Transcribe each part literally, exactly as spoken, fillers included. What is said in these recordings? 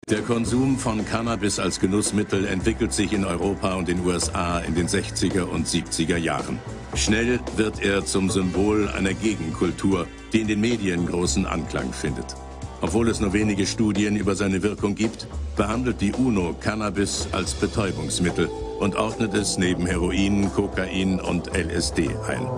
Der Konsum von Cannabis als Genussmittel entwickelt sich in Europa und den U S A in den sechziger und siebziger Jahren. Schnell wird er zum Symbol einer Gegenkultur, die in den Medien großen Anklang findet. Obwohl es nur wenige Studien über seine Wirkung gibt, behandelt die UNO Cannabis als Betäubungsmittel und ordnet es neben Heroin, Kokain und L S D ein.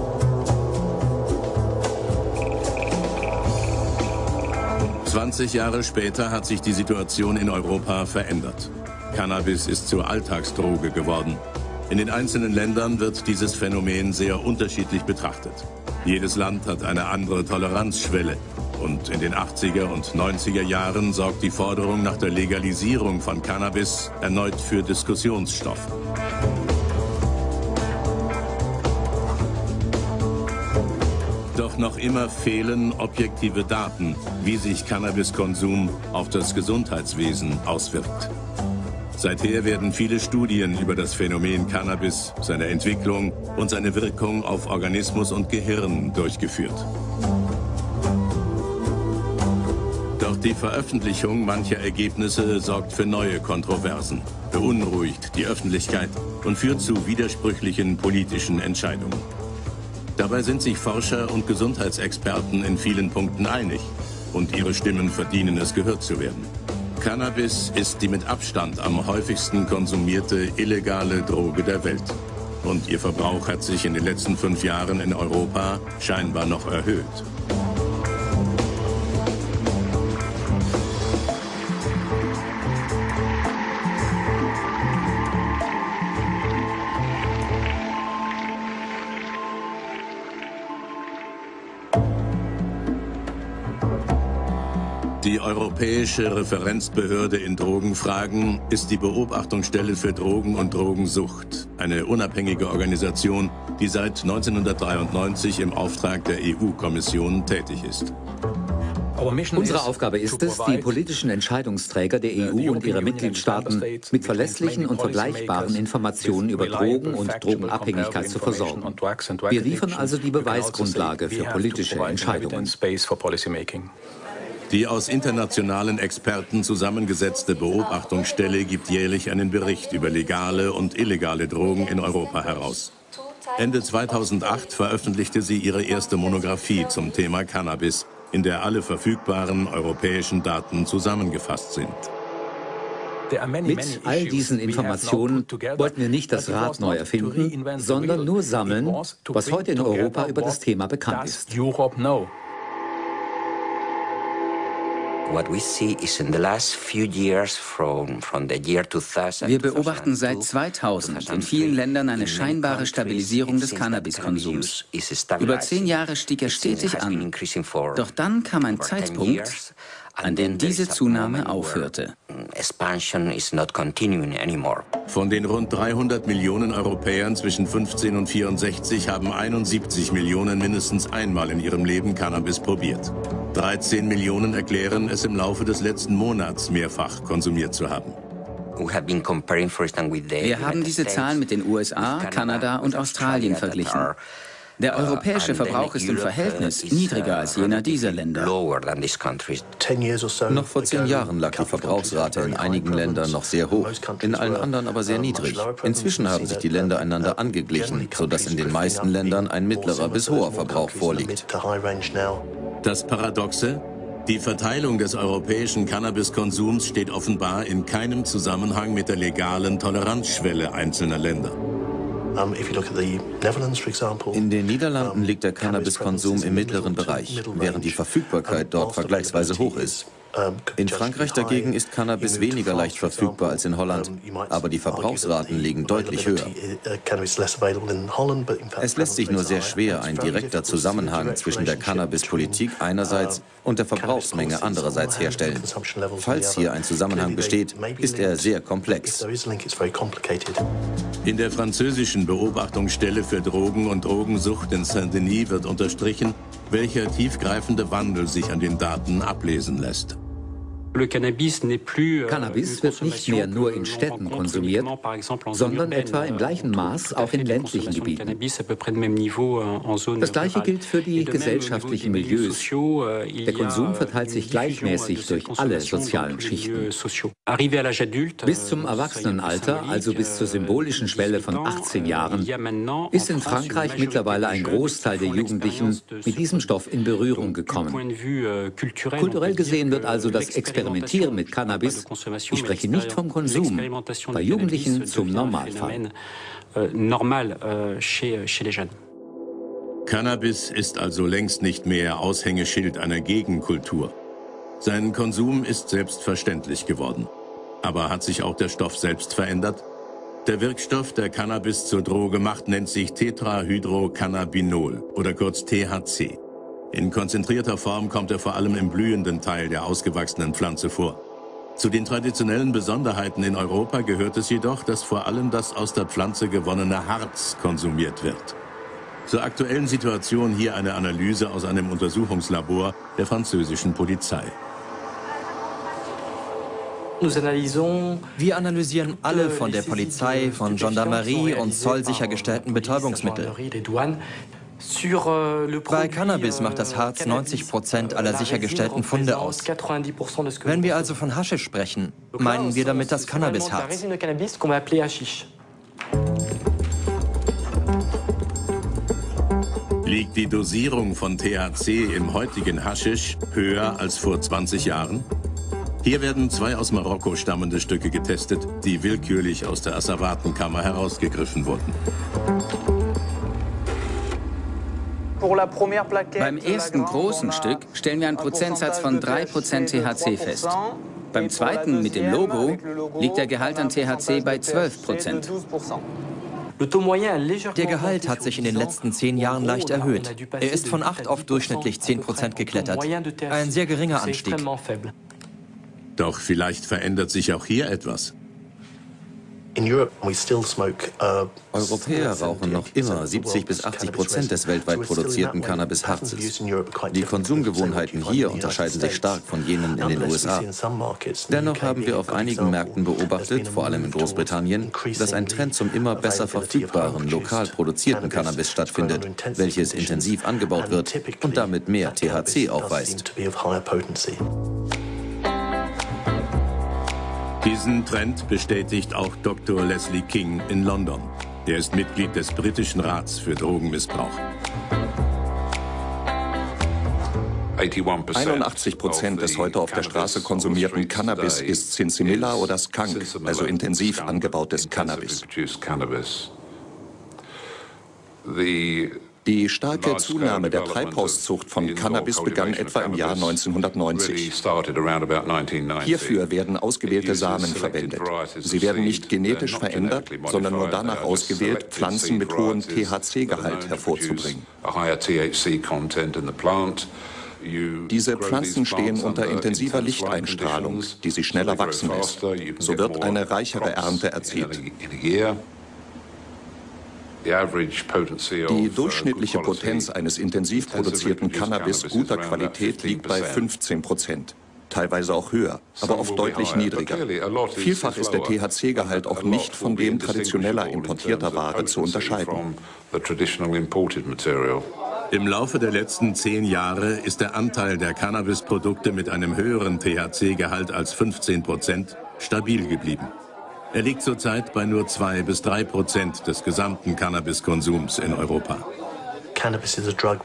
zwanzig Jahre später hat sich die Situation in Europa verändert. Cannabis ist zur Alltagsdroge geworden. In den einzelnen Ländern wird dieses Phänomen sehr unterschiedlich betrachtet. Jedes Land hat eine andere Toleranzschwelle. Und in den achtziger und neunziger Jahren sorgt die Forderung nach der Legalisierung von Cannabis erneut für Diskussionsstoff. Doch noch immer fehlen objektive Daten, wie sich Cannabiskonsum auf das Gesundheitswesen auswirkt. Seither werden viele Studien über das Phänomen Cannabis, seine Entwicklung und seine Wirkung auf Organismus und Gehirn durchgeführt. Doch die Veröffentlichung mancher Ergebnisse sorgt für neue Kontroversen, beunruhigt die Öffentlichkeit und führt zu widersprüchlichen politischen Entscheidungen. Dabei sind sich Forscher und Gesundheitsexperten in vielen Punkten einig und ihre Stimmen verdienen es, gehört zu werden. Cannabis ist die mit Abstand am häufigsten konsumierte illegale Droge der Welt. Und ihr Verbrauch hat sich in den letzten fünf Jahren in Europa scheinbar noch erhöht. Die Europäische Referenzbehörde in Drogenfragen ist die Beobachtungsstelle für Drogen und Drogensucht, eine unabhängige Organisation, die seit neunzehnhundertdreiundneunzig im Auftrag der E U-Kommission tätig ist. Unsere Aufgabe ist es, die politischen Entscheidungsträger der E U und ihrer Mitgliedstaaten mit verlässlichen und vergleichbaren Informationen über Drogen und Drogenabhängigkeit zu versorgen. Wir liefern also die Beweisgrundlage für politische Entscheidungen. Die aus internationalen Experten zusammengesetzte Beobachtungsstelle gibt jährlich einen Bericht über legale und illegale Drogen in Europa heraus. Ende zweitausendacht veröffentlichte sie ihre erste Monographie zum Thema Cannabis, in der alle verfügbaren europäischen Daten zusammengefasst sind. Mit all diesen Informationen wollten wir nicht das Rad neu erfinden, sondern nur sammeln, was heute in Europa über das Thema bekannt ist. Wir beobachten seit zweitausend in vielen Ländern eine scheinbare Stabilisierung des Cannabiskonsums. Über zehn Jahre stieg er stetig an. Doch dann kam ein Zeitpunkt, an dem diese Zunahme aufhörte. Von den rund dreihundert Millionen Europäern zwischen fünfzehn und vierundsechzig haben einundsiebzig Millionen mindestens einmal in ihrem Leben Cannabis probiert. dreizehn Millionen erklären, es im Laufe des letzten Monats mehrfach konsumiert zu haben. Wir haben diese Zahlen mit den U S A, Kanada und Australien verglichen. Der europäische Verbrauch ist im Verhältnis niedriger als jener dieser Länder. Noch vor zehn Jahren lag die Verbrauchsrate in einigen Ländern noch sehr hoch, in allen anderen aber sehr niedrig. Inzwischen haben sich die Länder einander angeglichen, sodass in den meisten Ländern ein mittlerer bis hoher Verbrauch vorliegt. Das Paradoxe? Die Verteilung des europäischen Cannabiskonsums steht offenbar in keinem Zusammenhang mit der legalen Toleranzschwelle einzelner Länder. In den Niederlanden liegt der Cannabiskonsum im mittleren Bereich, während die Verfügbarkeit dort vergleichsweise hoch ist. In Frankreich dagegen ist Cannabis weniger leicht verfügbar als in Holland, aber die Verbrauchsraten liegen deutlich höher. Es lässt sich nur sehr schwer ein direkter Zusammenhang zwischen der Cannabispolitik einerseits und der Verbrauchsmenge andererseits herstellen. Falls hier ein Zusammenhang besteht, ist er sehr komplex. In der französischen Beobachtungsstelle für Drogen und Drogensucht in Saint-Denis wird unterstrichen, welcher tiefgreifende Wandel sich an den Daten ablesen lässt. Cannabis wird nicht mehr nur in Städten konsumiert, sondern etwa im gleichen Maß auch in ländlichen Gebieten. Das Gleiche gilt für die gesellschaftlichen Milieus. Der Konsum verteilt sich gleichmäßig durch alle sozialen Schichten. Bis zum Erwachsenenalter, also bis zur symbolischen Schwelle von achtzehn Jahren, ist in Frankreich mittlerweile ein Großteil der Jugendlichen mit diesem Stoff in Berührung gekommen. Kulturell gesehen wird also das Experimentieren mit Cannabis, ich spreche nicht vom Konsum, bei Jugendlichen zum Normalfall. Cannabis ist also längst nicht mehr Aushängeschild einer Gegenkultur. Sein Konsum ist selbstverständlich geworden. Aber hat sich auch der Stoff selbst verändert? Der Wirkstoff, der Cannabis zur Droge macht, nennt sich Tetrahydrocannabinol oder kurz T H C. In konzentrierter Form kommt er vor allem im blühenden Teil der ausgewachsenen Pflanze vor. Zu den traditionellen Besonderheiten in Europa gehört es jedoch, dass vor allem das aus der Pflanze gewonnene Harz konsumiert wird. Zur aktuellen Situation hier eine Analyse aus einem Untersuchungslabor der französischen Polizei. Wir analysieren alle von der Polizei, von Gendarmerie und Zoll sichergestellten Betäubungsmittel. Bei Cannabis macht das Harz neunzig Prozent aller sichergestellten Funde aus. Wenn wir also von Haschisch sprechen, meinen wir damit das Cannabisharz. Liegt die Dosierung von T H C im heutigen Haschisch höher als vor zwanzig Jahren? Hier werden zwei aus Marokko stammende Stücke getestet, die willkürlich aus der Asservatenkammer herausgegriffen wurden. Beim ersten großen Stück stellen wir einen Prozentsatz von drei Prozent T H C fest. Beim zweiten mit dem Logo liegt der Gehalt an T H C bei zwölf Prozent. Der Gehalt hat sich in den letzten zehn Jahren leicht erhöht. Er ist von acht auf durchschnittlich zehn Prozent geklettert. Ein sehr geringer Anstieg. Doch vielleicht verändert sich auch hier etwas. Europäer rauchen noch immer siebzig bis achtzig Prozent des weltweit produzierten Cannabisharzes. Die Konsumgewohnheiten hier unterscheiden sich stark von jenen in den U S A. Dennoch haben wir auf einigen Märkten beobachtet, vor allem in Großbritannien, dass ein Trend zum immer besser verfügbaren, lokal produzierten Cannabis stattfindet, welches intensiv angebaut wird und damit mehr T H C aufweist. Diesen Trend bestätigt auch Doktor Leslie King in London. Er ist Mitglied des britischen Rats für Drogenmissbrauch. einundachtzig Prozent des heute auf der Straße konsumierten Cannabis ist Sinsemilla oder Skunk, also intensiv angebautes Cannabis. Die starke Zunahme der Treibhauszucht von Cannabis begann etwa im Jahr neunzehnhundertneunzig. Hierfür werden ausgewählte Samen verwendet. Sie werden nicht genetisch verändert, sondern nur danach ausgewählt, Pflanzen mit hohem T H C-Gehalt hervorzubringen. Diese Pflanzen stehen unter intensiver Lichteinstrahlung, die sie schneller wachsen lässt. So wird eine reichere Ernte erzielt. Die durchschnittliche Potenz eines intensiv produzierten Cannabis guter Qualität liegt bei fünfzehn Prozent. Teilweise auch höher, aber oft deutlich niedriger. Vielfach ist der T H C-Gehalt auch nicht von dem traditioneller importierter Ware zu unterscheiden. Im Laufe der letzten zehn Jahre ist der Anteil der Cannabisprodukte mit einem höheren T H C-Gehalt als fünfzehn Prozent stabil geblieben. Er liegt zurzeit bei nur zwei bis drei Prozent des gesamten Cannabiskonsums in Europa. Cannabis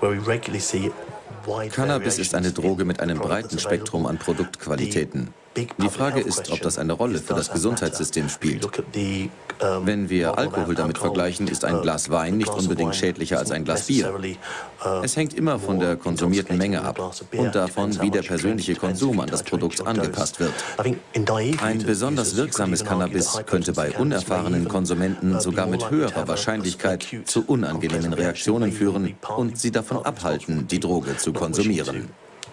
ist eine Droge mit einem breiten Spektrum an Produktqualitäten. Die Frage ist, ob das eine Rolle für das Gesundheitssystem spielt. Wenn wir Alkohol damit vergleichen, ist ein Glas Wein nicht unbedingt schädlicher als ein Glas Bier. Es hängt immer von der konsumierten Menge ab und davon, wie der persönliche Konsum an das Produkt angepasst wird. Ein besonders wirksames Cannabis könnte bei unerfahrenen Konsumenten sogar mit höherer Wahrscheinlichkeit zu unangenehmen Reaktionen führen und sie davon abhalten, die Droge zu konsumieren.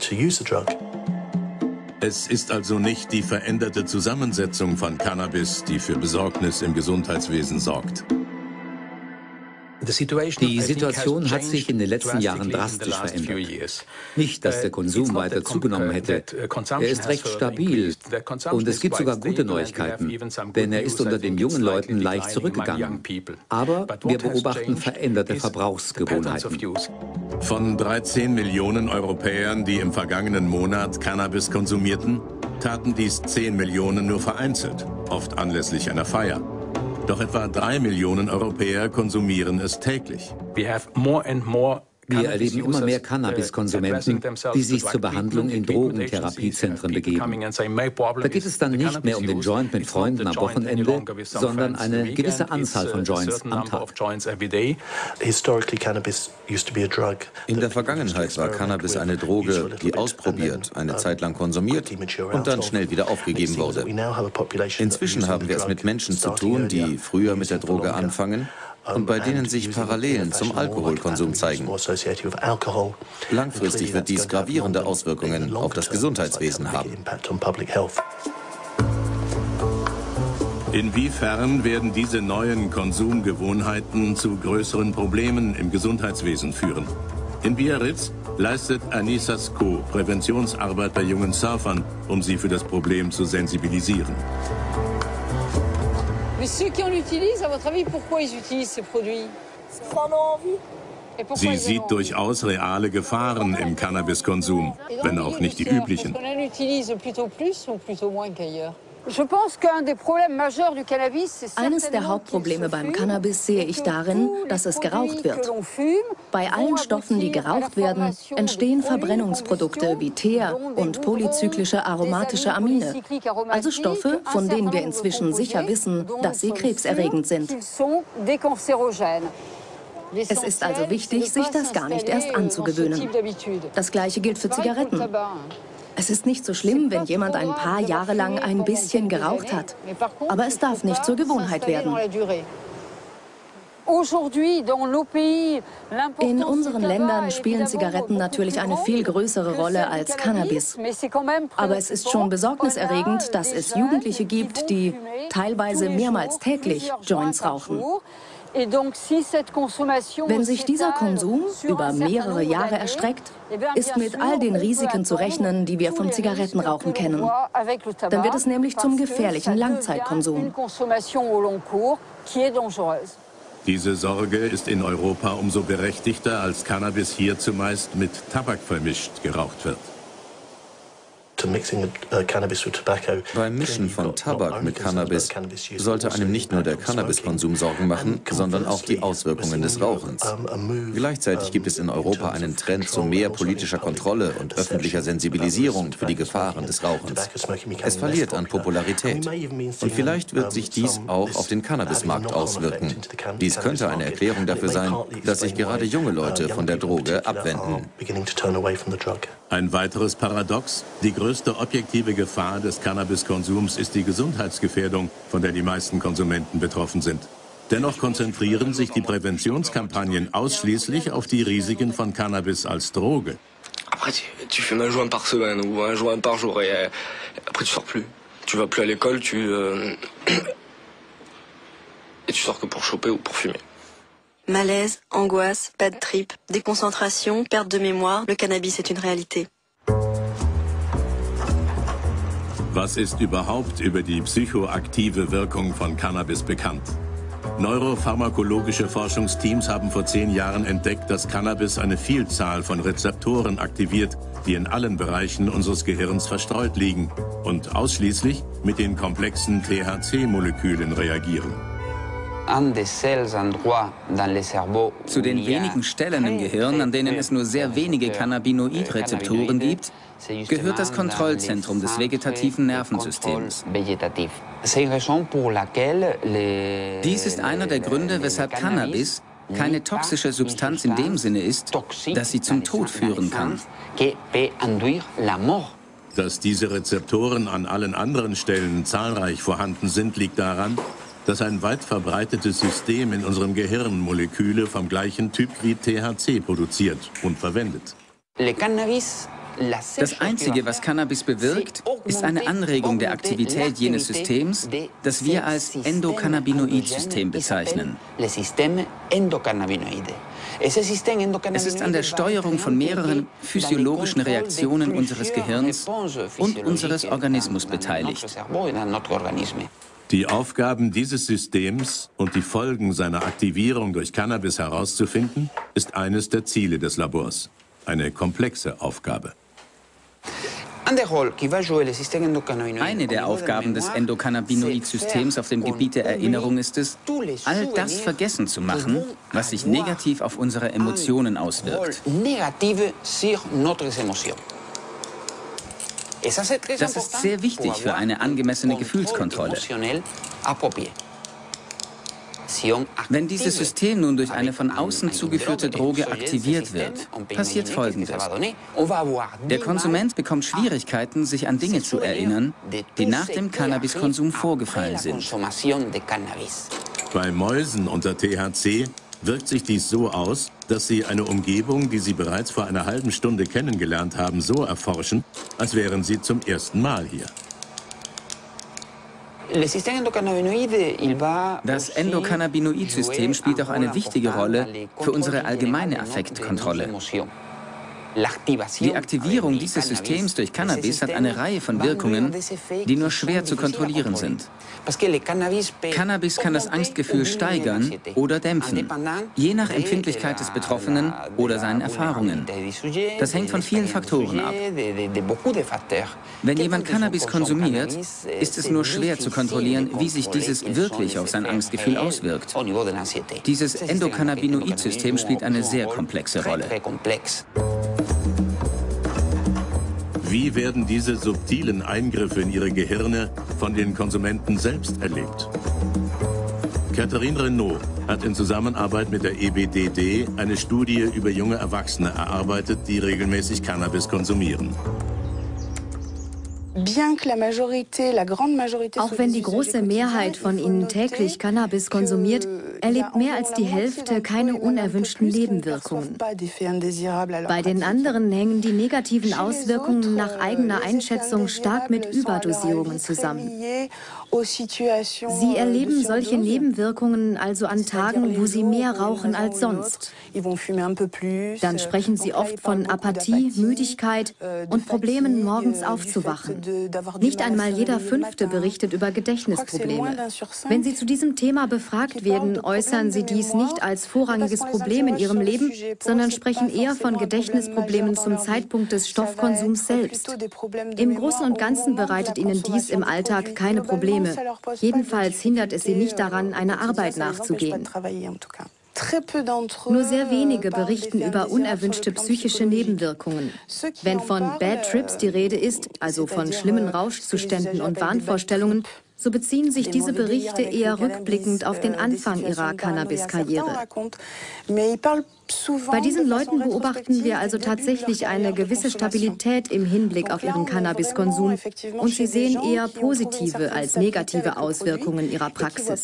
Es ist also nicht die veränderte Zusammensetzung von Cannabis, die für Besorgnis im Gesundheitswesen sorgt. Die Situation hat sich in den letzten Jahren drastisch verändert. Nicht, dass der Konsum weiter zugenommen hätte. Er ist recht stabil und es gibt sogar gute Neuigkeiten, denn er ist unter den jungen Leuten leicht zurückgegangen. Aber wir beobachten veränderte Verbrauchsgewohnheiten. Von dreizehn Millionen Europäern, die im vergangenen Monat Cannabis konsumierten, taten dies zehn Millionen nur vereinzelt, oft anlässlich einer Feier. Doch etwa drei Millionen Europäer konsumieren es täglich. Wir erleben immer mehr Cannabiskonsumenten, die sich zur Behandlung in Drogentherapiezentren begeben. Da geht es dann nicht mehr um den Joint mit Freunden am Wochenende, sondern eine gewisse Anzahl von Joints am Tag. In der Vergangenheit war Cannabis eine Droge, die ausprobiert, eine Zeit lang konsumiert und dann schnell wieder aufgegeben wurde. Inzwischen haben wir es mit Menschen zu tun, die früher mit der Droge anfangen und bei denen sich Parallelen zum Alkoholkonsum zeigen. Langfristig wird dies gravierende Auswirkungen auf das Gesundheitswesen haben. Inwiefern werden diese neuen Konsumgewohnheiten zu größeren Problemen im Gesundheitswesen führen? In Biarritz leistet Anissa Sko Präventionsarbeit bei jungen Surfern, um sie für das Problem zu sensibilisieren. Sie sieht durchaus reale Gefahren im Cannabiskonsum, wenn auch nicht die üblichen. Eines der Hauptprobleme beim Cannabis sehe ich darin, dass es geraucht wird. Bei allen Stoffen, die geraucht werden, entstehen Verbrennungsprodukte wie Teer und polyzyklische aromatische Amine, also Stoffe, von denen wir inzwischen sicher wissen, dass sie krebserregend sind. Es ist also wichtig, sich das gar nicht erst anzugewöhnen. Das Gleiche gilt für Zigaretten. Es ist nicht so schlimm, wenn jemand ein paar Jahre lang ein bisschen geraucht hat. Aber es darf nicht zur Gewohnheit werden. In unseren Ländern spielen Zigaretten natürlich eine viel größere Rolle als Cannabis. Aber es ist schon besorgniserregend, dass es Jugendliche gibt, die teilweise mehrmals täglich Joints rauchen. Wenn sich dieser Konsum über mehrere Jahre erstreckt, ist mit all den Risiken zu rechnen, die wir vom Zigarettenrauchen kennen. Dann wird es nämlich zum gefährlichen Langzeitkonsum. Diese Sorge ist in Europa umso berechtigter, als Cannabis hier zumeist mit Tabak vermischt geraucht wird. Beim Mischen von Tabak mit Cannabis sollte einem nicht nur der Cannabiskonsum Sorgen machen, sondern auch die Auswirkungen des Rauchens. Gleichzeitig gibt es in Europa einen Trend zu mehr politischer Kontrolle und öffentlicher Sensibilisierung für die Gefahren des Rauchens. Es verliert an Popularität. Und vielleicht wird sich dies auch auf den Cannabismarkt auswirken. Dies könnte eine Erklärung dafür sein, dass sich gerade junge Leute von der Droge abwenden. Ein weiteres Paradox: Die größte objektive Gefahr des Cannabiskonsums ist die Gesundheitsgefährdung, von der die meisten Konsumenten betroffen sind. Dennoch konzentrieren sich die Präventionskampagnen ausschließlich auf die Risiken von Cannabis als Droge. Après, tu fumes un joint par semaine ou un joint par jour et après tu sors plus. Tu vas plus à l'école, tu et tu sors que pour choper ou pour fumer. Malaise, angoisse, bad trip, déconcentration, perte de mémoire, le cannabis est une réalité. Was ist überhaupt über die psychoaktive Wirkung von Cannabis bekannt? Neuropharmakologische Forschungsteams haben vor zehn Jahren entdeckt, dass Cannabis eine Vielzahl von Rezeptoren aktiviert, die in allen Bereichen unseres Gehirns verstreut liegen und ausschließlich mit den komplexen T H C-Molekülen reagieren. Zu den wenigen Stellen im Gehirn, an denen es nur sehr wenige Cannabinoid-Rezeptoren gibt, gehört das Kontrollzentrum des vegetativen Nervensystems. Dies ist einer der Gründe, weshalb Cannabis keine toxische Substanz in dem Sinne ist, dass sie zum Tod führen kann. Dass diese Rezeptoren an allen anderen Stellen zahlreich vorhanden sind, liegt daran, dass ein weit verbreitetes System in unserem Gehirn Moleküle vom gleichen Typ wie T H C produziert und verwendet. Das Einzige, was Cannabis bewirkt, ist eine Anregung der Aktivität jenes Systems, das wir als Endokannabinoid-System bezeichnen. Es ist an der Steuerung von mehreren physiologischen Reaktionen unseres Gehirns und unseres Organismus beteiligt. Die Aufgaben dieses Systems und die Folgen seiner Aktivierung durch Cannabis herauszufinden, ist eines der Ziele des Labors. Eine komplexe Aufgabe. Eine der Aufgaben des Endokannabinoid-Systems auf dem Gebiet der Erinnerung ist es, all das vergessen zu machen, was sich negativ auf unsere Emotionen auswirkt. Das ist sehr wichtig für eine angemessene Gefühlskontrolle. Wenn dieses System nun durch eine von außen zugeführte Droge aktiviert wird, passiert Folgendes. Der Konsument bekommt Schwierigkeiten, sich an Dinge zu erinnern, die nach dem Cannabiskonsum vorgefallen sind. Bei Mäusen unter T H C wirkt sich dies so aus, dass sie eine Umgebung, die sie bereits vor einer halben Stunde kennengelernt haben, so erforschen, als wären sie zum ersten Mal hier. Das Endokannabinoid-System spielt auch eine wichtige Rolle für unsere allgemeine Affektkontrolle. Die Aktivierung dieses Systems durch Cannabis hat eine Reihe von Wirkungen, die nur schwer zu kontrollieren sind. Cannabis kann das Angstgefühl steigern oder dämpfen, je nach Empfindlichkeit des Betroffenen oder seinen Erfahrungen. Das hängt von vielen Faktoren ab. Wenn jemand Cannabis konsumiert, ist es nur schwer zu kontrollieren, wie sich dieses wirklich auf sein Angstgefühl auswirkt. Dieses Endokannabinoid-System spielt eine sehr komplexe Rolle. Wie werden diese subtilen Eingriffe in ihre Gehirne von den Konsumenten selbst erlebt? Catherine Renaud hat in Zusammenarbeit mit der E B D D eine Studie über junge Erwachsene erarbeitet, die regelmäßig Cannabis konsumieren. Auch wenn die große Mehrheit von ihnen täglich Cannabis konsumiert, erlebt mehr als die Hälfte keine unerwünschten Nebenwirkungen. Bei den anderen hängen die negativen Auswirkungen nach eigener Einschätzung stark mit Überdosierungen zusammen. Sie erleben solche Nebenwirkungen also an Tagen, wo sie mehr rauchen als sonst. Dann sprechen sie oft von Apathie, Müdigkeit und Problemen, morgens aufzuwachen. Nicht einmal jeder Fünfte berichtet über Gedächtnisprobleme. Wenn sie zu diesem Thema befragt werden, äußern sie dies nicht als vorrangiges Problem in ihrem Leben, sondern sprechen eher von Gedächtnisproblemen zum Zeitpunkt des Stoffkonsums selbst. Im Großen und Ganzen bereitet ihnen dies im Alltag keine Probleme. Jedenfalls hindert es sie nicht daran, einer Arbeit nachzugehen. Nur sehr wenige berichten über unerwünschte psychische Nebenwirkungen. Wenn von Bad Trips die Rede ist, also von schlimmen Rauschzuständen und Wahnvorstellungen, so beziehen sich diese Berichte eher rückblickend auf den Anfang ihrer Cannabis-Karriere. Bei diesen Leuten beobachten wir also tatsächlich eine gewisse Stabilität im Hinblick auf ihren Cannabiskonsum und sie sehen eher positive als negative Auswirkungen ihrer Praxis.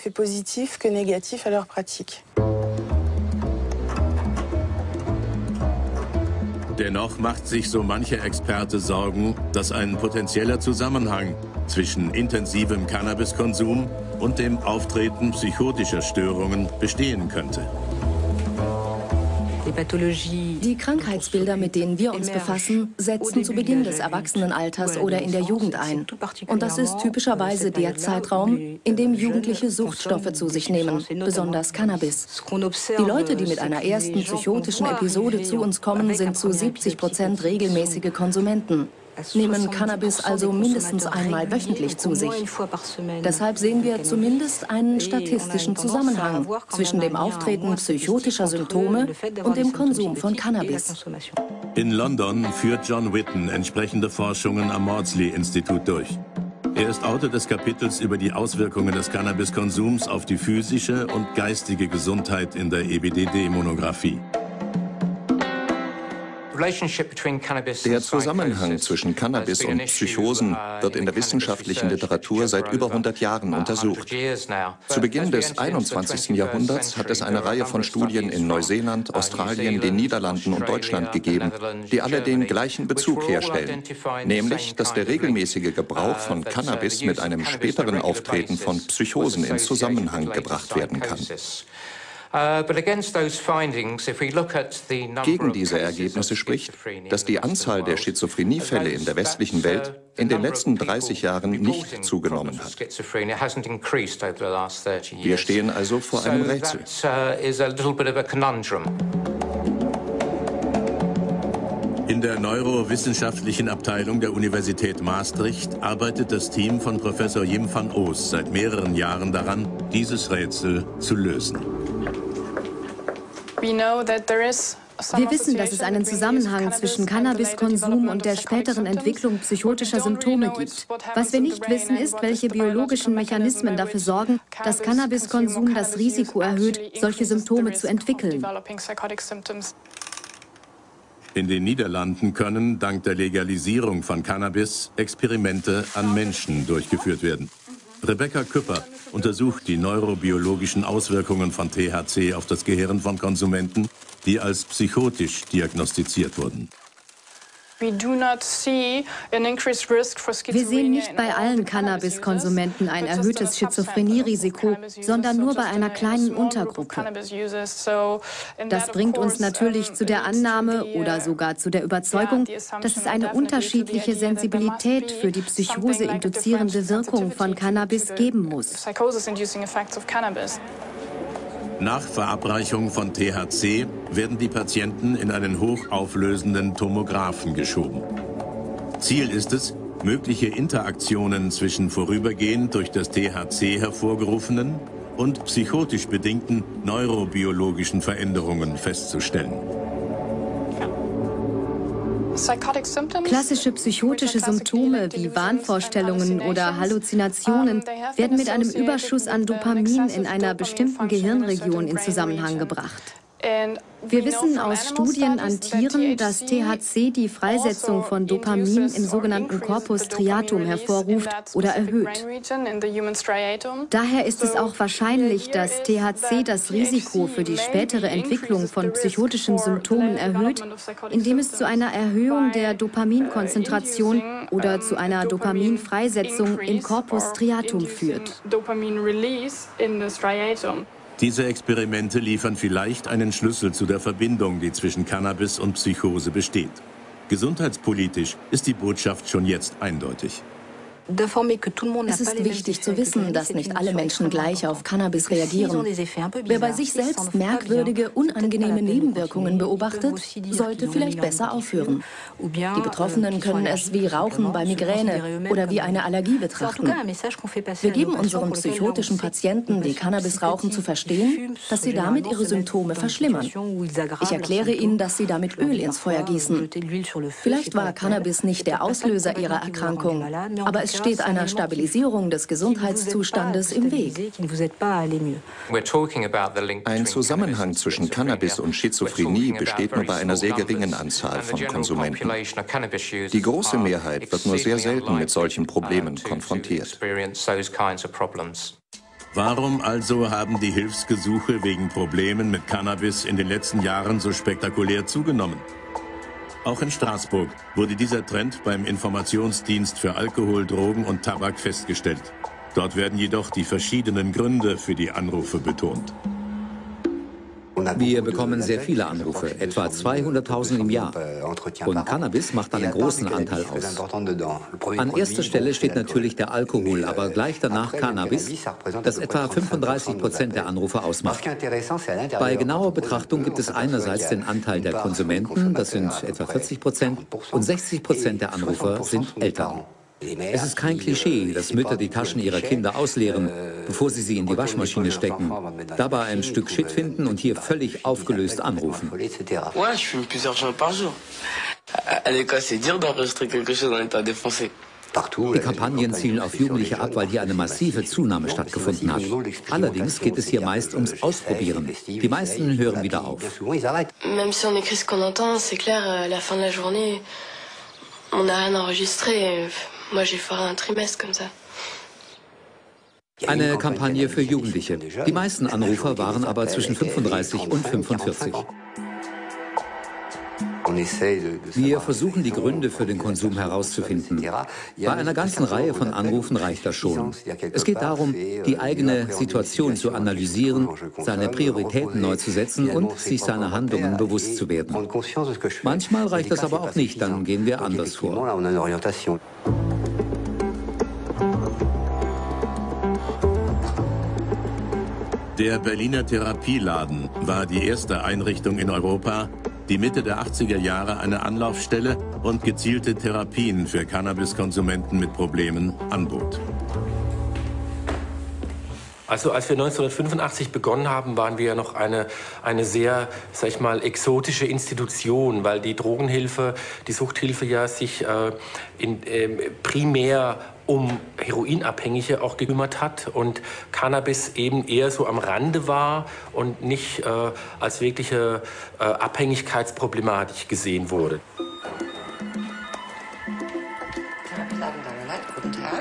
Dennoch macht sich so mancher Experte Sorgen, dass ein potenzieller Zusammenhang zwischen intensivem Cannabiskonsum und dem Auftreten psychotischer Störungen bestehen könnte. Die Krankheitsbilder, mit denen wir uns befassen, setzen zu Beginn des Erwachsenenalters oder in der Jugend ein. Und das ist typischerweise der Zeitraum, in dem Jugendliche Suchtstoffe zu sich nehmen, besonders Cannabis. Die Leute, die mit einer ersten psychotischen Episode zu uns kommen, sind zu siebzig Prozent regelmäßige Konsumenten, nehmen Cannabis also mindestens einmal wöchentlich zu sich. Deshalb sehen wir zumindest einen statistischen Zusammenhang zwischen dem Auftreten psychotischer Symptome und dem Konsum von Cannabis. In London führt John Whitten entsprechende Forschungen am Maudsley-Institut durch. Er ist Autor des Kapitels über die Auswirkungen des Cannabiskonsums auf die physische und geistige Gesundheit in der E B D D-Monographie. Der Zusammenhang zwischen Cannabis und Psychosen wird in der wissenschaftlichen Literatur seit über hundert Jahren untersucht. Zu Beginn des einundzwanzigsten Jahrhunderts hat es eine Reihe von Studien in Neuseeland, Australien, den Niederlanden und Deutschland gegeben, die alle den gleichen Bezug herstellen, nämlich, dass der regelmäßige Gebrauch von Cannabis mit einem späteren Auftreten von Psychosen in Zusammenhang gebracht werden kann. Gegen diese Ergebnisse spricht, dass die Anzahl der Schizophreniefälle in der westlichen Welt in den letzten dreißig Jahren nicht zugenommen hat. Wir stehen also vor einem Rätsel. In der neurowissenschaftlichen Abteilung der Universität Maastricht arbeitet das Team von Professor Jim van Oos seit mehreren Jahren daran, dieses Rätsel zu lösen. Wir wissen, dass es einen Zusammenhang zwischen Cannabiskonsum und der späteren Entwicklung psychotischer Symptome gibt. Was wir nicht wissen, ist, welche biologischen Mechanismen dafür sorgen, dass Cannabiskonsum das Risiko erhöht, solche Symptome zu entwickeln. In den Niederlanden können, dank der Legalisierung von Cannabis, Experimente an Menschen durchgeführt werden. Rebecca Küpper untersucht die neurobiologischen Auswirkungen von T H C auf das Gehirn von Konsumenten, die als psychotisch diagnostiziert wurden. Wir sehen nicht bei allen Cannabiskonsumenten ein erhöhtes Schizophrenierisiko, sondern nur bei einer kleinen Untergruppe. Das bringt uns natürlich zu der Annahme oder sogar zu der Überzeugung, dass es eine unterschiedliche Sensibilität für die psychoseinduzierende Wirkung von Cannabis geben muss. Nach Verabreichung von T H C werden die Patienten in einen hochauflösenden Tomographen geschoben. Ziel ist es, mögliche Interaktionen zwischen vorübergehend durch das T H C hervorgerufenen und psychotisch bedingten neurobiologischen Veränderungen festzustellen. Klassische psychotische Symptome wie Wahnvorstellungen oder Halluzinationen werden mit einem Überschuss an Dopamin in einer bestimmten Gehirnregion in Zusammenhang gebracht. Wir wissen aus Studien an Tieren, dass T H C die Freisetzung von Dopamin im sogenannten Corpus striatum hervorruft oder erhöht. Daher ist es auch wahrscheinlich, dass T H C das Risiko für die spätere Entwicklung von psychotischen Symptomen erhöht, indem es zu einer Erhöhung der Dopaminkonzentration oder zu einer Dopaminfreisetzung im Corpus striatum führt. Diese Experimente liefern vielleicht einen Schlüssel zu der Verbindung, die zwischen Cannabis und Psychose besteht. Gesundheitspolitisch ist die Botschaft schon jetzt eindeutig. Es ist wichtig zu wissen, dass nicht alle Menschen gleich auf Cannabis reagieren. Wer bei sich selbst merkwürdige, unangenehme Nebenwirkungen beobachtet, sollte vielleicht besser aufhören. Die Betroffenen können es wie Rauchen bei Migräne oder wie eine Allergie betrachten. Wir geben unseren psychotischen Patienten, die Cannabis rauchen, zu verstehen, dass sie damit ihre Symptome verschlimmern. Ich erkläre ihnen, dass sie damit Öl ins Feuer gießen. Vielleicht war Cannabis nicht der Auslöser ihrer Erkrankung, aber es steht einer Stabilisierung des Gesundheitszustandes im Weg. Ein Zusammenhang zwischen Cannabis und Schizophrenie besteht nur bei einer sehr geringen Anzahl von Konsumenten. Die große Mehrheit wird nur sehr selten mit solchen Problemen konfrontiert. Warum also haben die Hilfsgesuche wegen Problemen mit Cannabis in den letzten Jahren so spektakulär zugenommen? Auch in Straßburg wurde dieser Trend beim Informationsdienst für Alkohol, Drogen und Tabak festgestellt. Dort werden jedoch die verschiedenen Gründe für die Anrufe betont. Wir bekommen sehr viele Anrufe, etwa zweihunderttausend im Jahr. Und Cannabis macht einen großen Anteil aus. An erster Stelle steht natürlich der Alkohol, aber gleich danach Cannabis, das etwa fünfunddreißig Prozent der Anrufe ausmacht. Bei genauer Betrachtung gibt es einerseits den Anteil der Konsumenten, das sind etwa vierzig Prozent, und sechzig Prozent der Anrufer sind Eltern. Es ist kein Klischee, dass Mütter die Taschen ihrer Kinder ausleeren, bevor sie sie in die Waschmaschine stecken, dabei ein Stück Shit finden und hier völlig aufgelöst anrufen. Ouais, je fume plusieurs joints par jour. À l'école, c'est dur d'enregistrer quelque chose dans l'état défoncé. Die Kampagnen zielen auf Jugendliche ab, weil hier eine massive Zunahme stattgefunden hat. Allerdings geht es hier meist ums Ausprobieren. Die meisten hören wieder auf. Même si on écrit ce qu'on entend, c'est clair, à la fin de la journée, on n'a rien enregistré. Moi, j'ai fait un trimestre comme ça. Eine Kampagne für Jugendliche. Die meisten Anrufer waren aber zwischen fünfunddreißig und fünfundvierzig. Wir versuchen, die Gründe für den Konsum herauszufinden. Bei einer ganzen Reihe von Anrufen reicht das schon. Es geht darum, die eigene Situation zu analysieren, seine Prioritäten neu zu setzen und sich seiner Handlungen bewusst zu werden. Manchmal reicht das aber auch nicht, dann gehen wir anders vor. Der Berliner Therapieladen war die erste Einrichtung in Europa, die Mitte der achtziger Jahre eine Anlaufstelle und gezielte Therapien für Cannabiskonsumenten mit Problemen anbot. Also als wir neunzehnhundertfünfundachtzig begonnen haben, waren wir ja noch eine, eine sehr, sag ich mal, exotische Institution, weil die Drogenhilfe, die Suchthilfe ja sich äh, in, äh, primär um Heroinabhängige auch gekümmert hat und Cannabis eben eher so am Rande war und nicht äh, als wirkliche äh, Abhängigkeitsproblematik gesehen wurde. Guten Tag.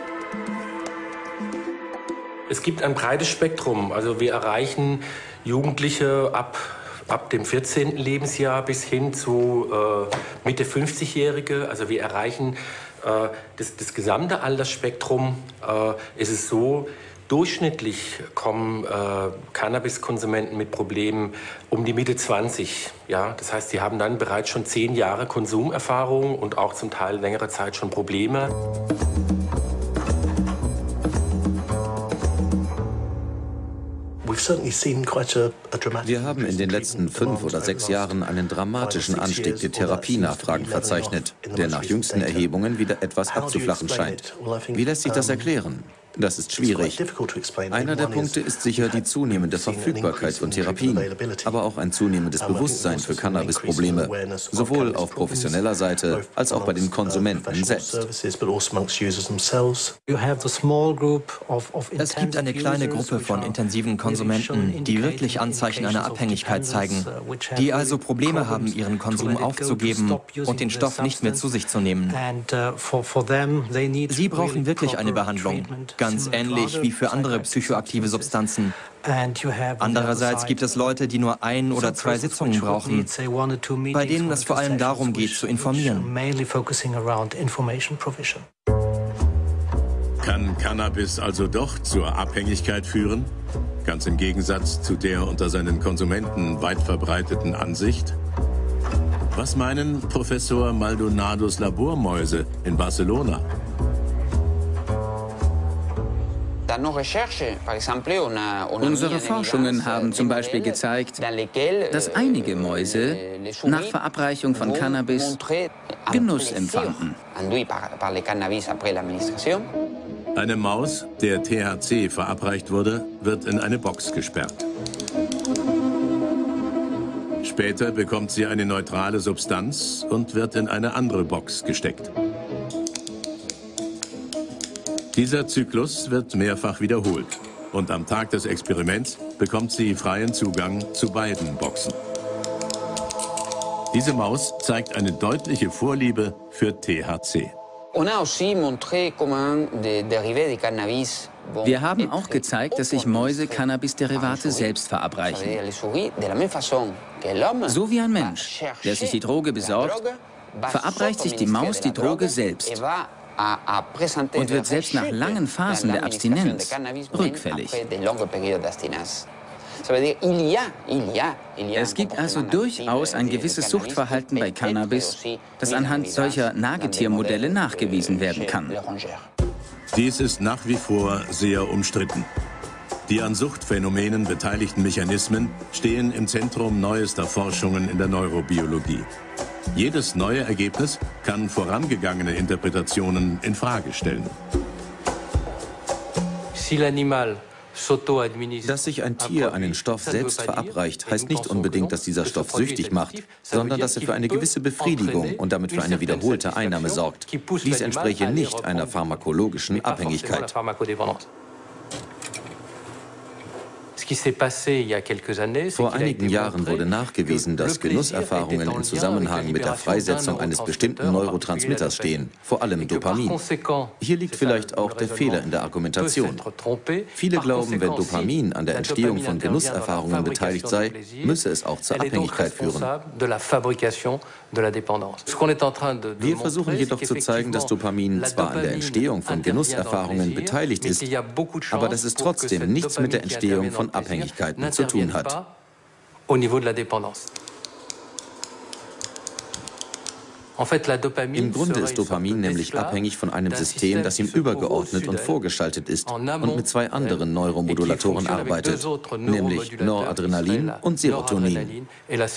Es gibt ein breites Spektrum. Also wir erreichen Jugendliche ab, ab dem vierzehnten Lebensjahr bis hin zu äh, Mitte fünfzigjährige. Also wir erreichen äh, das, das gesamte Altersspektrum. Äh, ist es so, durchschnittlich kommen äh, Cannabiskonsumenten mit Problemen um die Mitte zwanzig. Ja? Das heißt, sie haben dann bereits schon zehn Jahre Konsumerfahrung und auch zum Teil längere Zeit schon Probleme. Wir haben in den letzten fünf oder sechs Jahren einen dramatischen Anstieg der Therapienachfragen verzeichnet, der nach jüngsten Erhebungen wieder etwas abzuflachen scheint. Wie lässt sich das erklären? Das ist schwierig. Einer der Punkte ist sicher die zunehmende Verfügbarkeit von Therapien, aber auch ein zunehmendes Bewusstsein für Cannabis-Probleme, sowohl auf professioneller Seite als auch bei den Konsumenten selbst. Es gibt eine kleine Gruppe von intensiven Konsumenten, die wirklich Anzeichen einer Abhängigkeit zeigen, die also Probleme haben, ihren Konsum aufzugeben und den Stoff nicht mehr zu sich zu nehmen. Sie brauchen wirklich eine Behandlung. Ganz ähnlich wie für andere psychoaktive Substanzen. Andererseits gibt es Leute, die nur ein oder zwei Sitzungen brauchen, bei denen es vor allem darum geht, zu informieren. Kann Cannabis also doch zur Abhängigkeit führen? Ganz im Gegensatz zu der unter seinen Konsumenten weit verbreiteten Ansicht? Was meinen Professor Maldonados Labormäuse in Barcelona? Unsere Forschungen haben zum Beispiel gezeigt, dass einige Mäuse nach Verabreichung von Cannabis Genuss empfanden. Eine Maus, der T H C verabreicht wurde, wird in eine Box gesperrt. Später bekommt sie eine neutrale Substanz und wird in eine andere Box gesteckt. Dieser Zyklus wird mehrfach wiederholt und am Tag des Experiments bekommt sie freien Zugang zu beiden Boxen. Diese Maus zeigt eine deutliche Vorliebe für T H C. Wir haben auch gezeigt, dass sich Mäuse Cannabis-Derivate selbst verabreichen. So wie ein Mensch, der sich die Droge besorgt, verabreicht sich die Maus die Droge selbst und wird selbst nach langen Phasen der Abstinenz rückfällig. Es gibt also durchaus ein gewisses Suchtverhalten bei Cannabis, das anhand solcher Nagetiermodelle nachgewiesen werden kann. Dies ist nach wie vor sehr umstritten. Die an Suchtphänomenen beteiligten Mechanismen stehen im Zentrum neuester Forschungen in der Neurobiologie. Jedes neue Ergebnis kann vorangegangene Interpretationen in Frage stellen. Si l'animal Dass sich ein Tier einen Stoff selbst verabreicht, heißt nicht unbedingt, dass dieser Stoff süchtig macht, sondern dass er für eine gewisse Befriedigung und damit für eine wiederholte Einnahme sorgt. Dies entspräche nicht einer pharmakologischen Abhängigkeit. Vor einigen Jahren wurde nachgewiesen, dass Genusserfahrungen im Zusammenhang mit der Freisetzung eines bestimmten Neurotransmitters stehen, vor allem Dopamin. Hier liegt vielleicht auch der Fehler in der Argumentation. Viele glauben, wenn Dopamin an der Entstehung von Genusserfahrungen beteiligt sei, müsse es auch zur Abhängigkeit führen. Wir versuchen jedoch zu zeigen, dass Dopamin zwar an der Entstehung von Genusserfahrungen beteiligt ist, aber dass es trotzdem nichts mit der Entstehung von Abhängigkeiten zu tun hat. Im Grunde ist Dopamin nämlich abhängig von einem System, das ihm übergeordnet und vorgeschaltet ist und mit zwei anderen Neuromodulatoren arbeitet, nämlich Noradrenalin und Serotonin.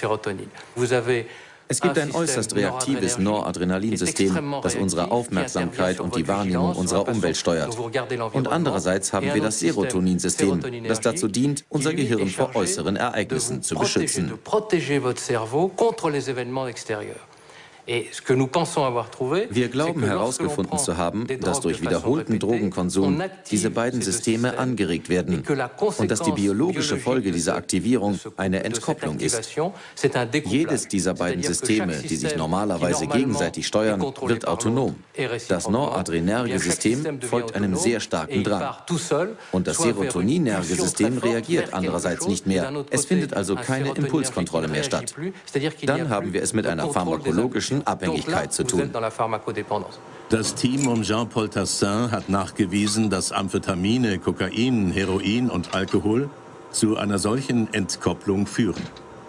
Es gibt ein äußerst reaktives Noradrenalinsystem, das unsere Aufmerksamkeit und die Wahrnehmung unserer Umwelt steuert. Und andererseits haben wir das Serotoninsystem, das dazu dient, unser Gehirn vor äußeren Ereignissen zu beschützen. Wir glauben herausgefunden zu haben, dass durch wiederholten Drogenkonsum diese beiden Systeme angeregt werden und dass die biologische Folge dieser Aktivierung eine Entkopplung ist. Jedes dieser beiden Systeme, die sich normalerweise gegenseitig steuern, wird autonom. Das noradrenerge System folgt einem sehr starken Drang. Und das serotoninerge System reagiert andererseits nicht mehr. Es findet also keine Impulskontrolle mehr statt. Dann haben wir es mit einer pharmakologischen Abhängigkeit zu tun. Das Team um Jean-Paul Tassin hat nachgewiesen, dass Amphetamine, Kokain, Heroin und Alkohol zu einer solchen Entkopplung führen.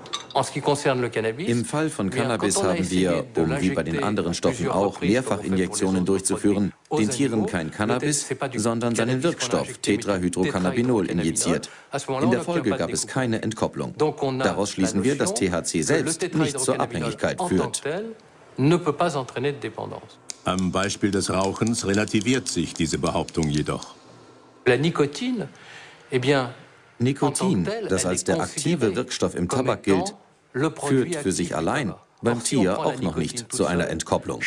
Im Fall von Cannabis haben wir, um wie bei den anderen Stoffen auch Mehrfachinjektionen durchzuführen, den Tieren kein Cannabis, sondern seinen Wirkstoff Tetrahydrocannabinol injiziert. In der Folge gab es keine Entkopplung. Daraus schließen wir, dass T H C selbst nicht zur Abhängigkeit führt. Am Beispiel des Rauchens relativiert sich diese Behauptung jedoch. Nikotin, das als der aktive Wirkstoff im Tabak gilt, führt für sich allein beim Tier auch noch nicht zu einer Entkopplung.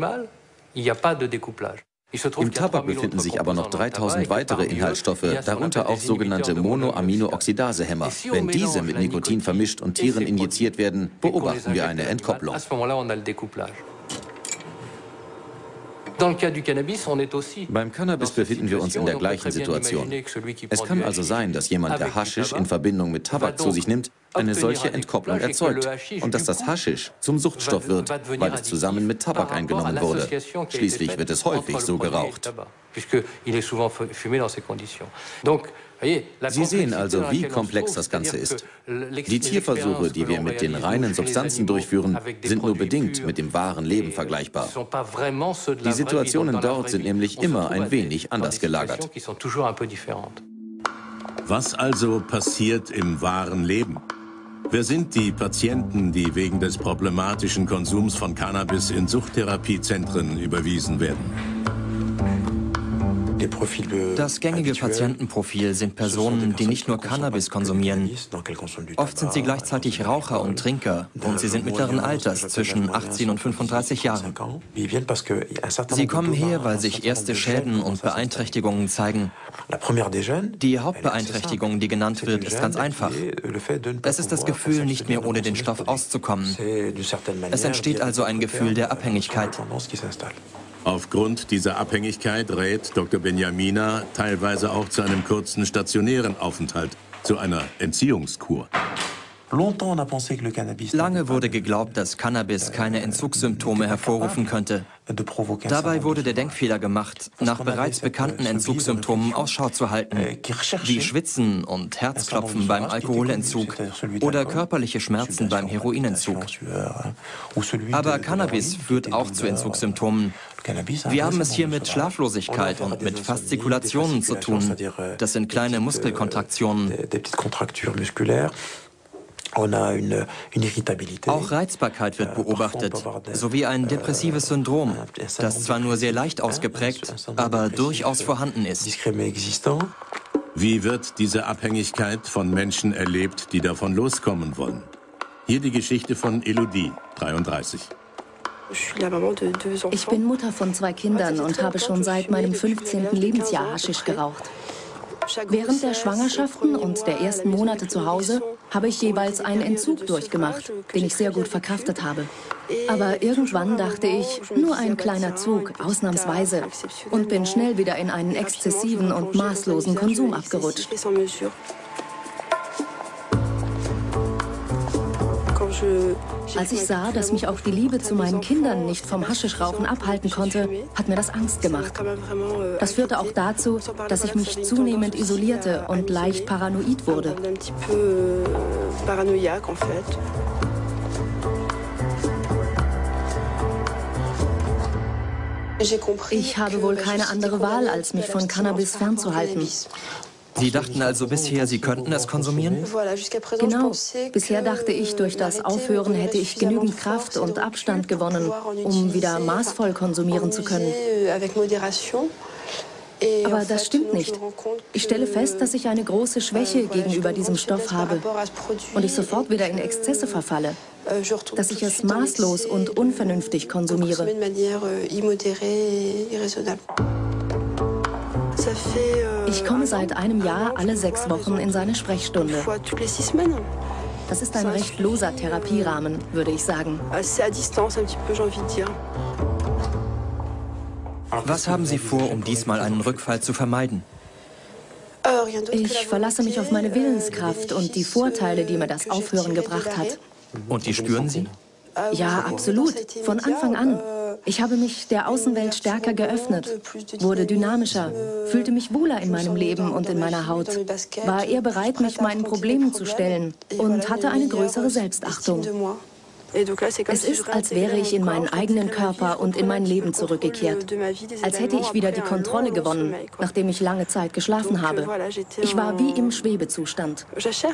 Im Tabak befinden sich aber noch dreitausend weitere Inhaltsstoffe, darunter auch sogenannte Monoaminooxidase-Hämmer. Wenn diese mit Nikotin vermischt und Tieren injiziert werden, beobachten wir eine Entkopplung. Beim Cannabis befinden wir uns in der gleichen Situation. Es kann also sein, dass jemand, der Haschisch in Verbindung mit Tabak zu sich nimmt, eine solche Entkopplung erzeugt und dass das Haschisch zum Suchtstoff wird, weil es zusammen mit Tabak eingenommen wurde. Schließlich wird es häufig so geraucht. Sie sehen also, wie komplex das Ganze ist. Die Tierversuche, die wir mit den reinen Substanzen durchführen, sind nur bedingt mit dem wahren Leben vergleichbar. Die Situationen dort sind nämlich immer ein wenig anders gelagert. Was also passiert im wahren Leben? Wer sind die Patienten, die wegen des problematischen Konsums von Cannabis in Suchttherapiezentren überwiesen werden? Das gängige Patientenprofil sind Personen, die nicht nur Cannabis konsumieren. Oft sind sie gleichzeitig Raucher und Trinker und sie sind mittleren Alters, zwischen achtzehn und fünfunddreißig Jahren. Sie kommen her, weil sich erste Schäden und Beeinträchtigungen zeigen. Die Hauptbeeinträchtigung, die genannt wird, ist ganz einfach. Es ist das Gefühl, nicht mehr ohne den Stoff auszukommen. Es entsteht also ein Gefühl der Abhängigkeit. Aufgrund dieser Abhängigkeit rät Doktor Benjamina teilweise auch zu einem kurzen stationären Aufenthalt, zu einer Entziehungskur. Lange wurde geglaubt, dass Cannabis keine Entzugssymptome hervorrufen könnte. Dabei wurde der Denkfehler gemacht, nach bereits bekannten Entzugssymptomen Ausschau zu halten, wie Schwitzen und Herzklopfen beim Alkoholentzug oder körperliche Schmerzen beim Heroinentzug. Aber Cannabis führt auch zu Entzugssymptomen. Wir haben es hier mit Schlaflosigkeit und mit Faszikulationen zu tun. Das sind kleine Muskelkontraktionen. Auch Reizbarkeit wird beobachtet, sowie ein depressives Syndrom, das zwar nur sehr leicht ausgeprägt, aber durchaus vorhanden ist. Wie wird diese Abhängigkeit von Menschen erlebt, die davon loskommen wollen? Hier die Geschichte von Elodie, dreiunddreißig. Ich bin Mutter von zwei Kindern und habe schon seit meinem fünfzehnten Lebensjahr Haschisch geraucht. Während der Schwangerschaften und der ersten Monate zu Hause habe ich jeweils einen Entzug durchgemacht, den ich sehr gut verkraftet habe. Aber irgendwann dachte ich, nur ein kleiner Zug, ausnahmsweise, und bin schnell wieder in einen exzessiven und maßlosen Konsum abgerutscht. Als ich sah, dass mich auch die Liebe zu meinen Kindern nicht vom Haschischrauchen abhalten konnte, hat mir das Angst gemacht. Das führte auch dazu, dass ich mich zunehmend isolierte und leicht paranoid wurde. Ich habe wohl keine andere Wahl, als mich von Cannabis fernzuhalten. Sie dachten also bisher, Sie könnten es konsumieren? Genau. Bisher dachte ich, durch das Aufhören hätte ich genügend Kraft und Abstand gewonnen, um wieder maßvoll konsumieren zu können. Aber das stimmt nicht. Ich stelle fest, dass ich eine große Schwäche gegenüber diesem Stoff habe und ich sofort wieder in Exzesse verfalle, dass ich es maßlos und unvernünftig konsumiere. Ich komme seit einem Jahr alle sechs Wochen in seine Sprechstunde. Das ist ein recht loser Therapierahmen, würde ich sagen. Was haben Sie vor, um diesmal einen Rückfall zu vermeiden? Ich verlasse mich auf meine Willenskraft und die Vorteile, die mir das Aufhören gebracht hat. Und die spüren Sie? Ja, absolut. Von Anfang an. Ich habe mich der Außenwelt stärker geöffnet, wurde dynamischer, fühlte mich wohler in meinem Leben und in meiner Haut, war eher bereit, mich meinen Problemen zu stellen und hatte eine größere Selbstachtung. Es ist, als wäre ich in meinen eigenen Körper und in mein Leben zurückgekehrt. Als hätte ich wieder die Kontrolle gewonnen, nachdem ich lange Zeit geschlafen habe. Ich war wie im Schwebezustand.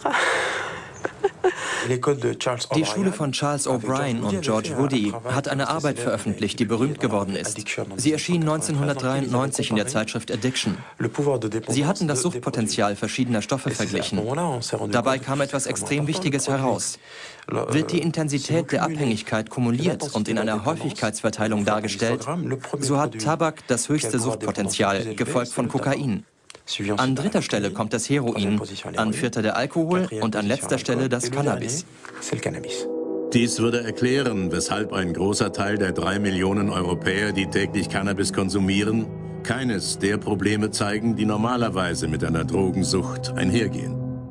Die Schule von Charles O'Brien und George Woody hat eine Arbeit veröffentlicht, die berühmt geworden ist. Sie erschien neunzehnhundertdreiundneunzig in der Zeitschrift Addiction. Sie hatten das Suchtpotenzial verschiedener Stoffe verglichen. Dabei kam etwas extrem Wichtiges heraus. Wird die Intensität der Abhängigkeit kumuliert und in einer Häufigkeitsverteilung dargestellt, so hat Tabak das höchste Suchtpotenzial, gefolgt von Kokain. An dritter Stelle kommt das Heroin, an vierter der Alkohol und an letzter Stelle das Cannabis. Dies würde erklären, weshalb ein großer Teil der drei Millionen Europäer, die täglich Cannabis konsumieren, keines der Probleme zeigen, die normalerweise mit einer Drogensucht einhergehen.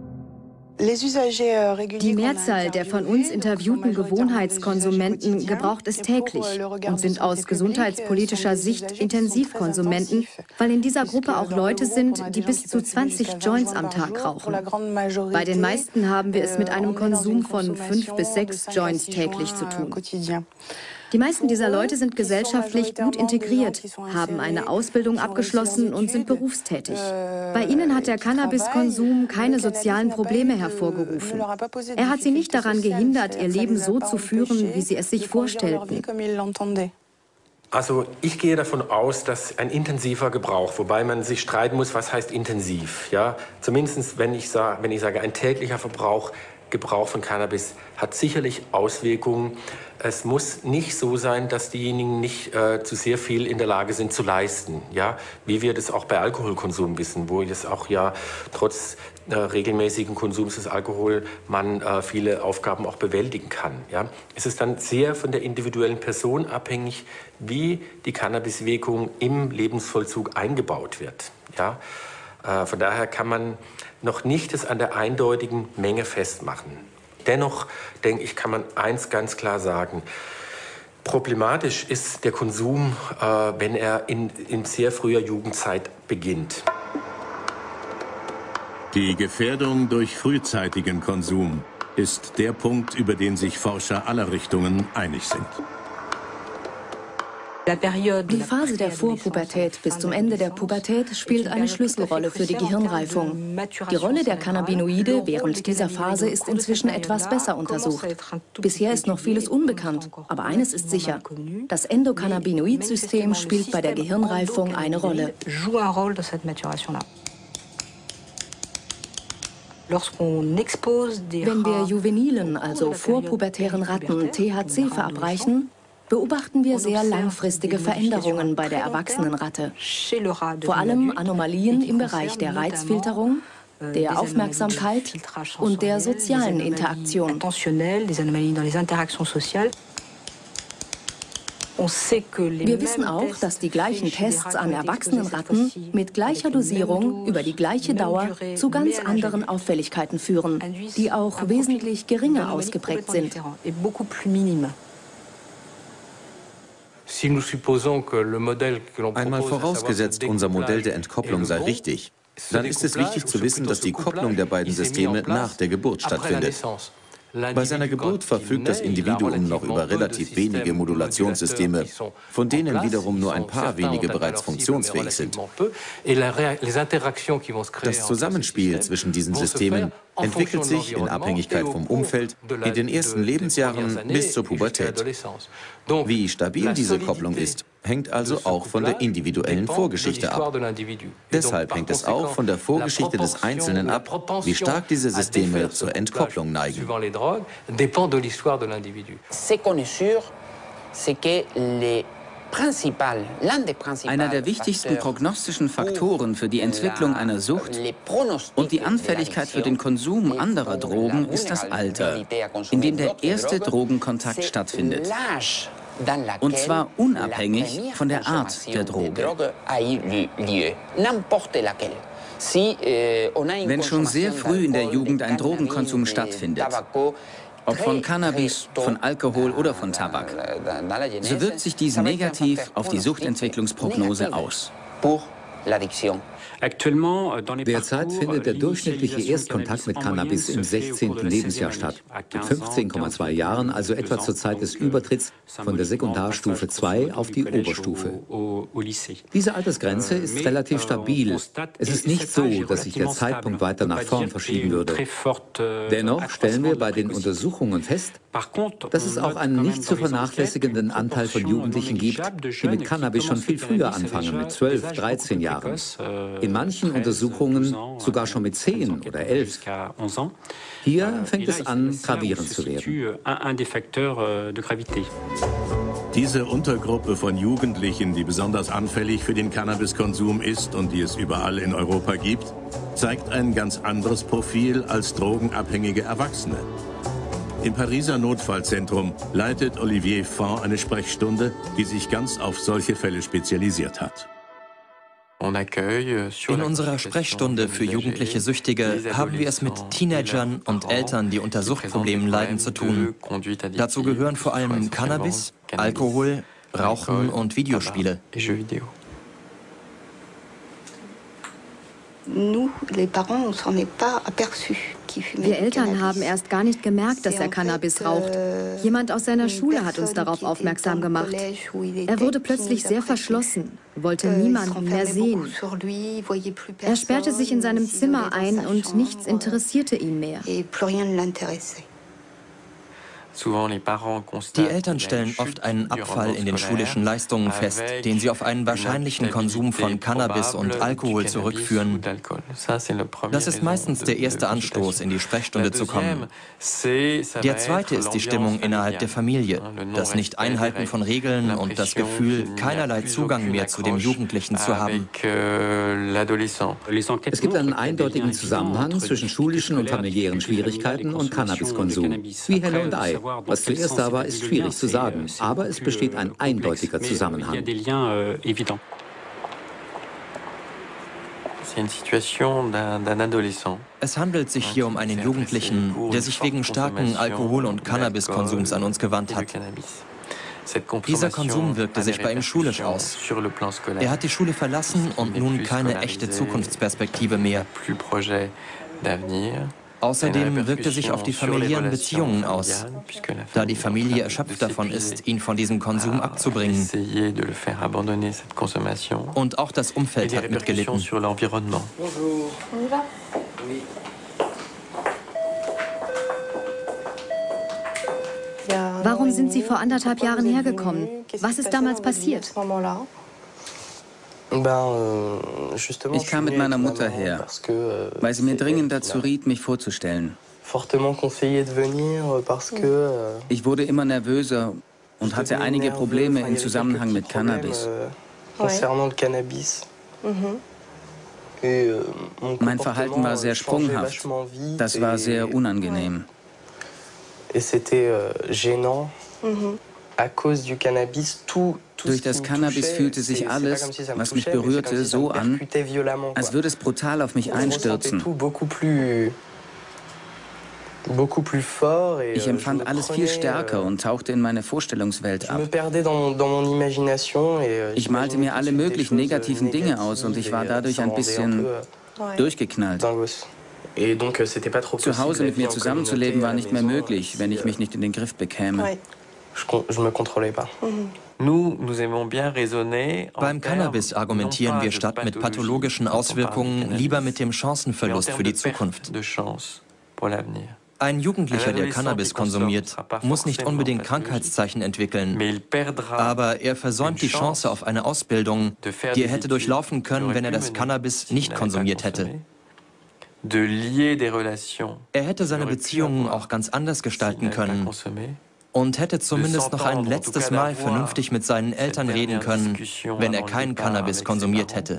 Die Mehrzahl der von uns interviewten Gewohnheitskonsumenten gebraucht es täglich und sind aus gesundheitspolitischer Sicht Intensivkonsumenten, weil in dieser Gruppe auch Leute sind, die bis zu zwanzig Joints am Tag rauchen. Bei den meisten haben wir es mit einem Konsum von fünf bis sechs Joints täglich zu tun. Die meisten dieser Leute sind gesellschaftlich gut integriert, haben eine Ausbildung abgeschlossen und sind berufstätig. Bei ihnen hat der Cannabiskonsum keine sozialen Probleme hervorgerufen. Er hat sie nicht daran gehindert, ihr Leben so zu führen, wie sie es sich vorstellten. Also ich gehe davon aus, dass ein intensiver Gebrauch, wobei man sich streiten muss, was heißt intensiv. Ja? Zumindest wenn ich, sage, wenn ich sage, ein täglicher Verbrauch, Gebrauch von Cannabis hat sicherlich Auswirkungen. Es muss nicht so sein, dass diejenigen nicht äh, zu sehr viel in der Lage sind zu leisten. Ja? Wie wir das auch bei Alkoholkonsum wissen, wo es auch ja trotz äh, regelmäßigen Konsums des Alkohol man äh, viele Aufgaben auch bewältigen kann. Ja? Es ist dann sehr von der individuellen Person abhängig, wie die Cannabiswirkung im Lebensvollzug eingebaut wird. Ja? Äh, von daher kann man noch nicht es an der eindeutigen Menge festmachen. Dennoch, denke ich, kann man eins ganz klar sagen. Problematisch ist der Konsum, äh, wenn er in, in sehr früher Jugendzeit beginnt. Die Gefährdung durch frühzeitigen Konsum ist der Punkt, über den sich Forscher aller Richtungen einig sind. Die Phase der Vorpubertät bis zum Ende der Pubertät spielt eine Schlüsselrolle für die Gehirnreifung. Die Rolle der Cannabinoide während dieser Phase ist inzwischen etwas besser untersucht. Bisher ist noch vieles unbekannt, aber eines ist sicher: Das Endokannabinoid-System spielt bei der Gehirnreifung eine Rolle. Wenn wir juvenilen, also vorpubertären Ratten T H C verabreichen, beobachten wir sehr langfristige Veränderungen bei der Erwachsenenratte. Vor allem Anomalien im Bereich der Reizfilterung, der Aufmerksamkeit und der sozialen Interaktion. Wir wissen auch, dass die gleichen Tests an erwachsenen Ratten mit gleicher Dosierung über die gleiche Dauer zu ganz anderen Auffälligkeiten führen, die auch wesentlich geringer ausgeprägt sind. Einmal vorausgesetzt, unser Modell der Entkopplung sei richtig, dann ist es wichtig zu wissen, dass die Kopplung der beiden Systeme nach der Geburt stattfindet. Bei seiner Geburt verfügt das Individuum noch über relativ wenige Modulationssysteme, von denen wiederum nur ein paar wenige bereits funktionsfähig sind. Das Zusammenspiel zwischen diesen Systemen entwickelt sich in Abhängigkeit vom Umfeld in den ersten Lebensjahren bis zur Pubertät. Wie stabil diese Kopplung ist, hängt also auch von der individuellen Vorgeschichte ab. Deshalb hängt es auch von der Vorgeschichte des Einzelnen ab, wie stark diese Systeme zur Entkopplung neigen. Einer der wichtigsten prognostischen Faktoren für die Entwicklung einer Sucht und die Anfälligkeit für den Konsum anderer Drogen ist das Alter, in dem der erste Drogenkontakt stattfindet. Und zwar unabhängig von der Art der Droge. Wenn schon sehr früh in der Jugend ein Drogenkonsum stattfindet, ob von Cannabis, von Alkohol oder von Tabak, so wirkt sich dies negativ auf die Suchtentwicklungsprognose aus. Derzeit findet der durchschnittliche Erstkontakt mit Cannabis im sechzehnten Lebensjahr statt. Mit fünfzehn Komma zwei Jahren, also etwa zur Zeit des Übertritts von der Sekundarstufe zwei auf die Oberstufe. Diese Altersgrenze ist relativ stabil. Es ist nicht so, dass sich der Zeitpunkt weiter nach vorn verschieben würde. Dennoch stellen wir bei den Untersuchungen fest, dass es auch einen nicht zu vernachlässigenden Anteil von Jugendlichen gibt, die mit Cannabis schon viel früher anfangen, mit zwölf, dreizehn Jahren. In manchen Untersuchungen sogar schon mit zehn oder elf. Hier fängt es an, gravierend zu werden. Diese Untergruppe von Jugendlichen, die besonders anfällig für den Cannabiskonsum ist und die es überall in Europa gibt, zeigt ein ganz anderes Profil als drogenabhängige Erwachsene. Im Pariser Notfallzentrum leitet Olivier Faure eine Sprechstunde, die sich ganz auf solche Fälle spezialisiert hat. In unserer Sprechstunde für jugendliche Süchtige haben wir es mit Teenagern und Eltern, die unter Suchtproblemen leiden, zu tun. Dazu gehören vor allem Cannabis, Alkohol, Rauchen und Videospiele. Wir Eltern haben erst gar nicht gemerkt, dass er Cannabis raucht. Jemand aus seiner Schule hat uns darauf aufmerksam gemacht. Er wurde plötzlich sehr verschlossen, wollte niemanden mehr sehen. Er sperrte sich in seinem Zimmer ein und nichts interessierte ihn mehr. Die Eltern stellen oft einen Abfall in den schulischen Leistungen fest, den sie auf einen wahrscheinlichen Konsum von Cannabis und Alkohol zurückführen. Das ist meistens der erste Anstoß, in die Sprechstunde zu kommen. Der zweite ist die Stimmung innerhalb der Familie, das Nicht-Einhalten von Regeln und das Gefühl, keinerlei Zugang mehr zu dem Jugendlichen zu haben. Es gibt einen eindeutigen Zusammenhang zwischen schulischen und familiären Schwierigkeiten und Cannabiskonsum, wie Henne und Ei. Was zuerst da war, ist schwierig zu sagen, aber es besteht ein eindeutiger Zusammenhang. Es handelt sich hier um einen Jugendlichen, der sich wegen starken Alkohol- und Cannabiskonsums an uns gewandt hat. Dieser Konsum wirkte sich bei ihm schulisch aus. Er hat die Schule verlassen und nun keine echte Zukunftsperspektive mehr. Außerdem wirkt er sich auf die familiären Beziehungen aus, da die Familie erschöpft davon ist, ihn von diesem Konsum abzubringen. Und auch das Umfeld hat mitgelitten. Warum sind Sie vor anderthalb Jahren hergekommen? Was ist damals passiert? Ich kam mit meiner Mutter her, weil sie mir dringend dazu riet, mich vorzustellen. Ich wurde immer nervöser und hatte einige Probleme im Zusammenhang mit Cannabis. Mein Verhalten war sehr sprunghaft. Das war sehr unangenehm. Durch das Cannabis fühlte sich alles, was mich berührte, so an, als würde es brutal auf mich einstürzen. Ich empfand alles viel stärker und tauchte in meine Vorstellungswelt ab. Ich malte mir alle möglichen negativen Dinge aus und ich war dadurch ein bisschen durchgeknallt. Zu Hause mit mir zusammenzuleben war nicht mehr möglich, wenn ich mich nicht in den Griff bekäme. Beim Cannabis argumentieren wir statt mit pathologischen Auswirkungen lieber mit dem Chancenverlust für die Zukunft. Ein Jugendlicher, der Cannabis konsumiert, muss nicht unbedingt Krankheitszeichen entwickeln, aber er versäumt die Chance auf eine Ausbildung, die er hätte durchlaufen können, wenn er das Cannabis nicht konsumiert hätte. Er hätte seine Beziehungen auch ganz anders gestalten können und hätte zumindest noch ein letztes Mal vernünftig mit seinen Eltern reden können, wenn er kein Cannabis konsumiert hätte.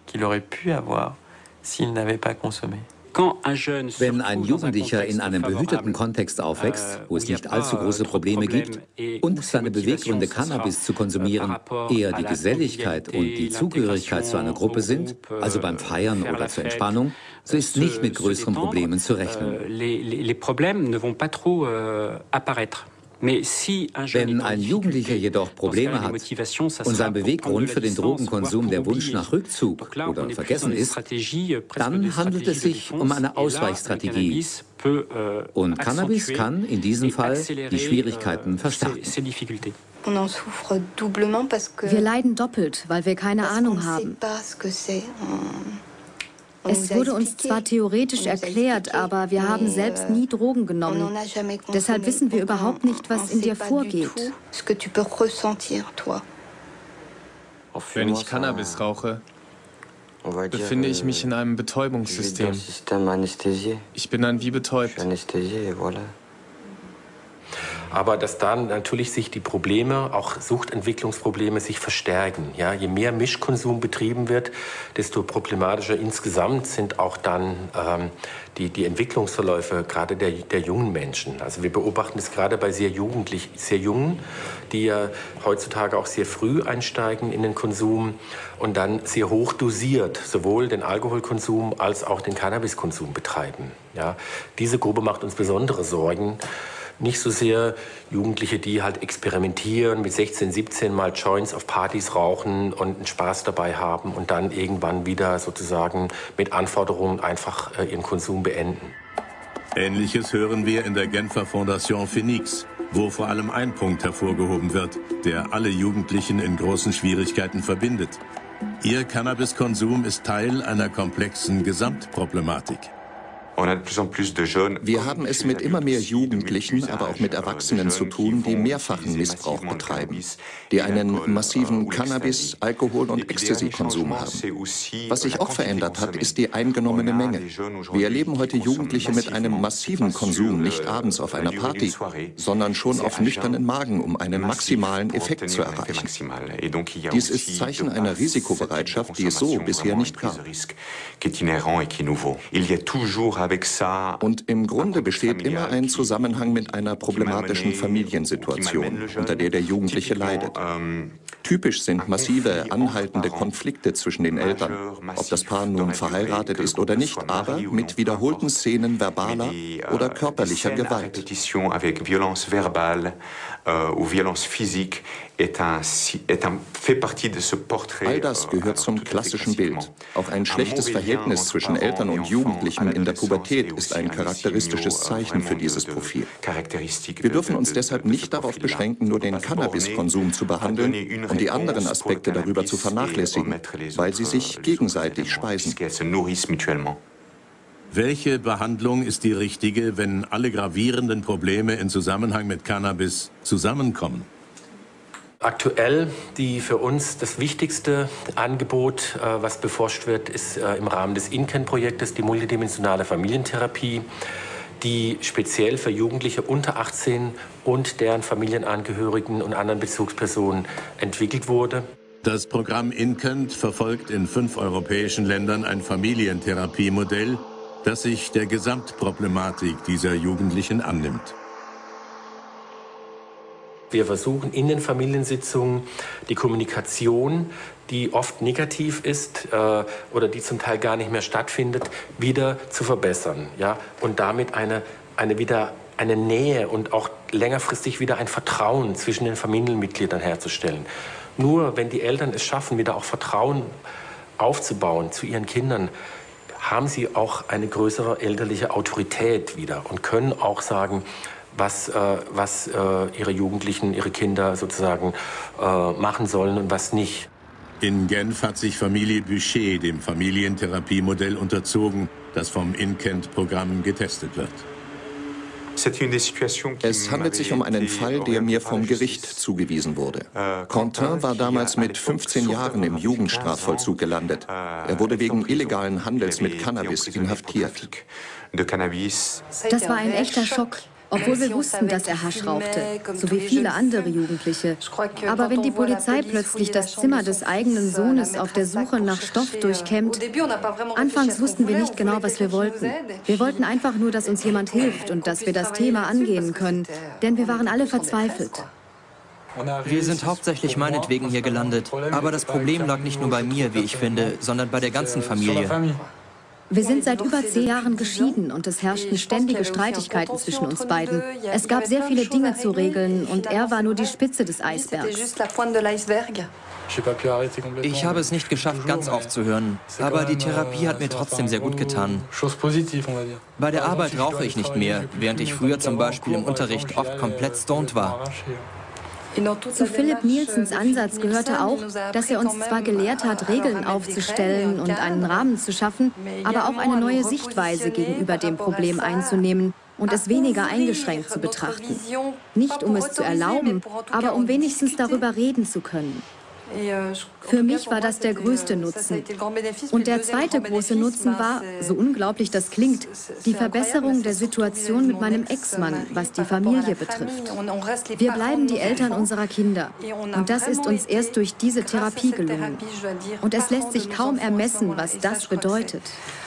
Wenn ein Jugendlicher in einem behüteten Kontext aufwächst, wo es nicht allzu große Probleme gibt und seine Beweggründe, Cannabis zu konsumieren, eher die Geselligkeit und die Zugehörigkeit zu einer Gruppe sind, also beim Feiern oder zur Entspannung, so ist nicht mit größeren Problemen zu rechnen. Wenn ein Jugendlicher jedoch Probleme hat und sein Beweggrund für den Drogenkonsum der Wunsch nach Rückzug oder Vergessen ist, dann handelt es sich um eine Ausweichstrategie. Und Cannabis kann in diesem Fall die Schwierigkeiten verstärken. Wir leiden doppelt, weil wir keine Ahnung haben. Es wurde uns zwar theoretisch erklärt, aber wir haben selbst nie Drogen genommen. Deshalb wissen wir überhaupt nicht, was in dir vorgeht. Wenn ich Cannabis rauche, befinde ich mich in einem Betäubungssystem. Ich bin dann wie betäubt. Aber dass dann natürlich sich die Probleme, auch Suchtentwicklungsprobleme, sich verstärken. Ja, je mehr Mischkonsum betrieben wird, desto problematischer insgesamt sind auch dann ähm, die, die Entwicklungsverläufe gerade der, der jungen Menschen. Also wir beobachten es gerade bei sehr Jugendlichen, sehr Jungen, die ja heutzutage auch sehr früh einsteigen in den Konsum und dann sehr hoch dosiert sowohl den Alkoholkonsum als auch den Cannabiskonsum betreiben. Ja, diese Gruppe macht uns besondere Sorgen. Nicht so sehr Jugendliche, die halt experimentieren, mit sechzehn, siebzehn mal Joints auf Partys rauchen und einen Spaß dabei haben und dann irgendwann wieder sozusagen mit Anforderungen einfach ihren Konsum beenden. Ähnliches hören wir in der Genfer Fondation Phoenix, wo vor allem ein Punkt hervorgehoben wird, der alle Jugendlichen in großen Schwierigkeiten verbindet. Ihr Cannabiskonsum ist Teil einer komplexen Gesamtproblematik. Wir haben es mit immer mehr Jugendlichen, aber auch mit Erwachsenen zu tun, die mehrfachen Missbrauch betreiben, die einen massiven Cannabis-, Alkohol- und Ecstasy-Konsum haben. Was sich auch verändert hat, ist die eingenommene Menge. Wir erleben heute Jugendliche mit einem massiven Konsum nicht abends auf einer Party, sondern schon auf nüchternen Magen, um einen maximalen Effekt zu erreichen. Dies ist Zeichen einer Risikobereitschaft, die es so bisher nicht gab. Und im Grunde besteht immer ein Zusammenhang mit einer problematischen Familiensituation, unter der der Jugendliche leidet. Typisch sind massive, anhaltende Konflikte zwischen den Eltern, ob das Paar nun verheiratet ist oder nicht, aber mit wiederholten Szenen verbaler oder körperlicher Gewalt. All das gehört zum klassischen Bild. Auch ein schlechtes Verhältnis zwischen Eltern und Jugendlichen in der Pubertät ist ein charakteristisches Zeichen für dieses Profil. Wir dürfen uns deshalb nicht darauf beschränken, nur den Cannabiskonsum zu behandeln und die anderen Aspekte darüber zu vernachlässigen, weil sie sich gegenseitig speisen. Welche Behandlung ist die richtige, wenn alle gravierenden Probleme in Zusammenhang mit Cannabis zusammenkommen? Aktuell die für uns das wichtigste Angebot, äh, was beforscht wird, ist äh, im Rahmen des INCAN-Projektes die multidimensionale Familientherapie, die speziell für Jugendliche unter achtzehn und deren Familienangehörigen und anderen Bezugspersonen entwickelt wurde. Das Programm INCAN verfolgt in fünf europäischen Ländern ein Familientherapiemodell, das sich der Gesamtproblematik dieser Jugendlichen annimmt. Wir versuchen in den Familiensitzungen die Kommunikation, die oft negativ ist äh, oder die zum Teil gar nicht mehr stattfindet, wieder zu verbessern, ja? Und damit eine, eine, wieder eine Nähe und auch längerfristig wieder ein Vertrauen zwischen den Familienmitgliedern herzustellen. Nur wenn die Eltern es schaffen, wieder auch Vertrauen aufzubauen zu ihren Kindern, haben sie auch eine größere elterliche Autorität wieder und können auch sagen, was, äh, was äh, ihre Jugendlichen, ihre Kinder sozusagen äh, machen sollen und was nicht. In Genf hat sich Familie Buchet dem Familientherapiemodell unterzogen, das vom INCAN-Programm getestet wird. Es handelt sich um einen Fall, der mir vom Gericht zugewiesen wurde. Quentin war damals mit fünfzehn Jahren im Jugendstrafvollzug gelandet. Er wurde wegen illegalen Handels mit Cannabis inhaftiert. Das war ein echter Schock. Obwohl wir wussten, dass er Hasch rauchte, so wie viele andere Jugendliche. Aber wenn die Polizei plötzlich das Zimmer des eigenen Sohnes auf der Suche nach Stoff durchkämmt, anfangs wussten wir nicht genau, was wir wollten. Wir wollten einfach nur, dass uns jemand hilft und dass wir das Thema angehen können, denn wir waren alle verzweifelt. Wir sind hauptsächlich meinetwegen hier gelandet, aber das Problem lag nicht nur bei mir, wie ich finde, sondern bei der ganzen Familie. Wir sind seit über zehn Jahren geschieden und es herrschten ständige Streitigkeiten zwischen uns beiden. Es gab sehr viele Dinge zu regeln und er war nur die Spitze des Eisbergs. Ich habe es nicht geschafft, ganz aufzuhören, aber die Therapie hat mir trotzdem sehr gut getan. Bei der Arbeit rauche ich nicht mehr, während ich früher zum Beispiel im Unterricht oft komplett stoned war. Zu Philipp Nielsens Ansatz gehörte auch, dass er uns zwar gelehrt hat, Regeln aufzustellen und einen Rahmen zu schaffen, aber auch eine neue Sichtweise gegenüber dem Problem einzunehmen und es weniger eingeschränkt zu betrachten. Nicht um es zu erlauben, aber um wenigstens darüber reden zu können. Für mich war das der größte Nutzen. Und der zweite große Nutzen war, so unglaublich das klingt, die Verbesserung der Situation mit meinem Ex-Mann, was die Familie betrifft. Wir bleiben die Eltern unserer Kinder. Und das ist uns erst durch diese Therapie gelungen. Und es lässt sich kaum ermessen, was das bedeutet.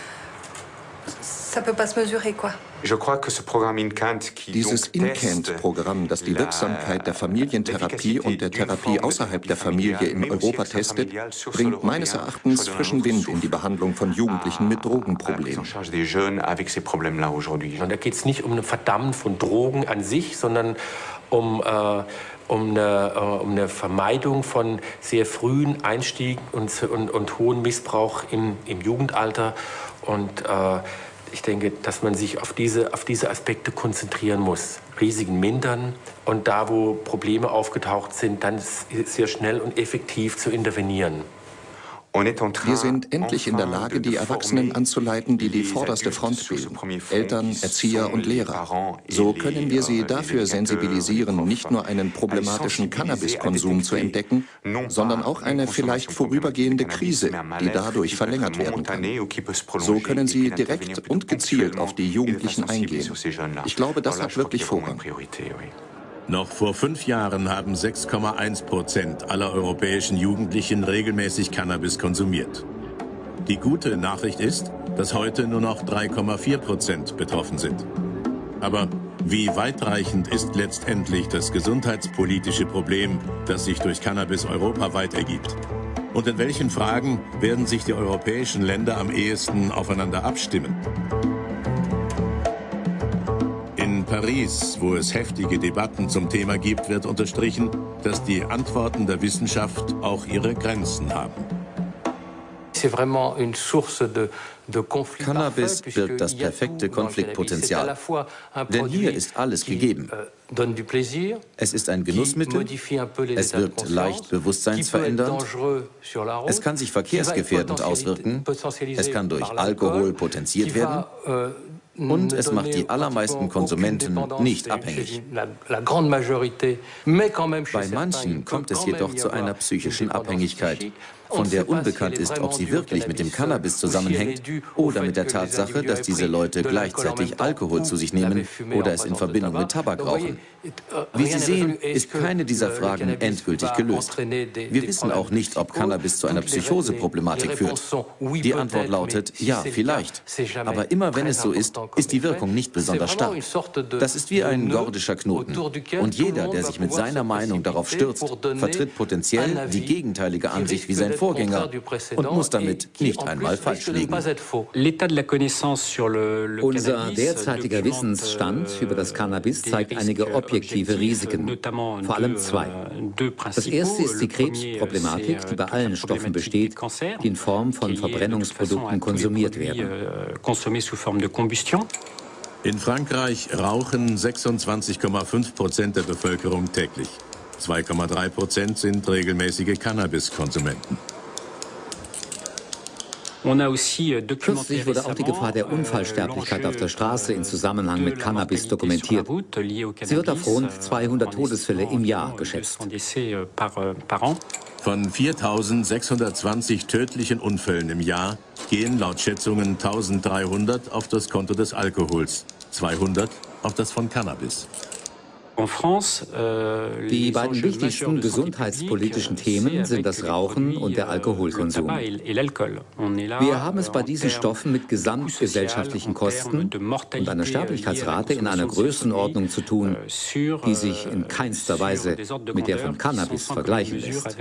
Dieses INCAN-Programm, das die Wirksamkeit der Familientherapie und der Therapie außerhalb der Familie in Europa testet, bringt meines Erachtens frischen Wind in die Behandlung von Jugendlichen mit Drogenproblemen. Und da geht es nicht um ein Verdammen von Drogen an sich, sondern um, äh, um, eine, äh, um eine Vermeidung von sehr frühen Einstieg und, und, und hohen Missbrauch im, im Jugendalter. Und äh, ich denke, dass man sich auf diese, auf diese Aspekte konzentrieren muss. Risiken mindern und da, wo Probleme aufgetaucht sind, dann sehr schnell und effektiv zu intervenieren. Wir sind endlich in der Lage, die Erwachsenen anzuleiten, die die vorderste Front bilden. Eltern, Erzieher und Lehrer. So können wir sie dafür sensibilisieren, nicht nur einen problematischen Cannabiskonsum zu entdecken, sondern auch eine vielleicht vorübergehende Krise, die dadurch verlängert werden kann. So können sie direkt und gezielt auf die Jugendlichen eingehen. Ich glaube, das hat wirklich Vorrang. Noch vor fünf Jahren haben sechs Komma eins Prozent aller europäischen Jugendlichen regelmäßig Cannabis konsumiert. Die gute Nachricht ist, dass heute nur noch drei Komma vier Prozent betroffen sind. Aber wie weitreichend ist letztendlich das gesundheitspolitische Problem, das sich durch Cannabis europaweit ergibt? Und in welchen Fragen werden sich die europäischen Länder am ehesten aufeinander abstimmen? In Paris, wo es heftige Debatten zum Thema gibt, wird unterstrichen, dass die Antworten der Wissenschaft auch ihre Grenzen haben. Cannabis birgt das perfekte Konfliktpotenzial, denn hier ist alles gegeben. Es ist ein Genussmittel, es wirkt leicht bewusstseinsverändernd, es kann sich verkehrsgefährdend auswirken, es kann durch Alkohol potenziert werden. Und es macht die allermeisten Konsumenten nicht abhängig. Bei manchen kommt es jedoch zu einer psychischen Abhängigkeit, von der unbekannt ist, ob sie wirklich mit dem Cannabis zusammenhängt oder mit der Tatsache, dass diese Leute gleichzeitig Alkohol zu sich nehmen oder es in Verbindung mit Tabak rauchen. Wie Sie sehen, ist keine dieser Fragen endgültig gelöst. Wir wissen auch nicht, ob Cannabis zu einer Psychoseproblematik führt. Die Antwort lautet, ja, vielleicht. Aber immer wenn es so ist, ist die Wirkung nicht besonders stark. Das ist wie ein gordischer Knoten. Und jeder, der sich mit seiner Meinung darauf stürzt, vertritt potenziell die gegenteilige Ansicht wie sein Vorgänger und muss damit nicht einmal falsch liegen. Unser derzeitiger Wissensstand über das Cannabis zeigt einige objektive Risiken, vor allem zwei. Das erste ist die Krebsproblematik, die bei allen Stoffen besteht, die in Form von Verbrennungsprodukten konsumiert werden. In Frankreich rauchen sechsundzwanzig Komma fünf Prozent der Bevölkerung täglich. zwei Komma drei Prozent sind regelmäßige Cannabiskonsumenten. Kürzlich wurde auch die Gefahr der Unfallsterblichkeit auf der Straße in Zusammenhang mit Cannabis dokumentiert. Sie wird auf rund zweihundert Todesfälle im Jahr geschätzt. Von viertausendsechshundertzwanzig tödlichen Unfällen im Jahr gehen laut Schätzungen eintausenddreihundert auf das Konto des Alkohols, zweihundert auf das von Cannabis. Die beiden wichtigsten gesundheitspolitischen Themen sind das Rauchen und der Alkoholkonsum. Wir haben es bei diesen Stoffen mit gesamtgesellschaftlichen Kosten und einer Sterblichkeitsrate in einer Größenordnung zu tun, die sich in keinster Weise mit der von Cannabis vergleichen lässt.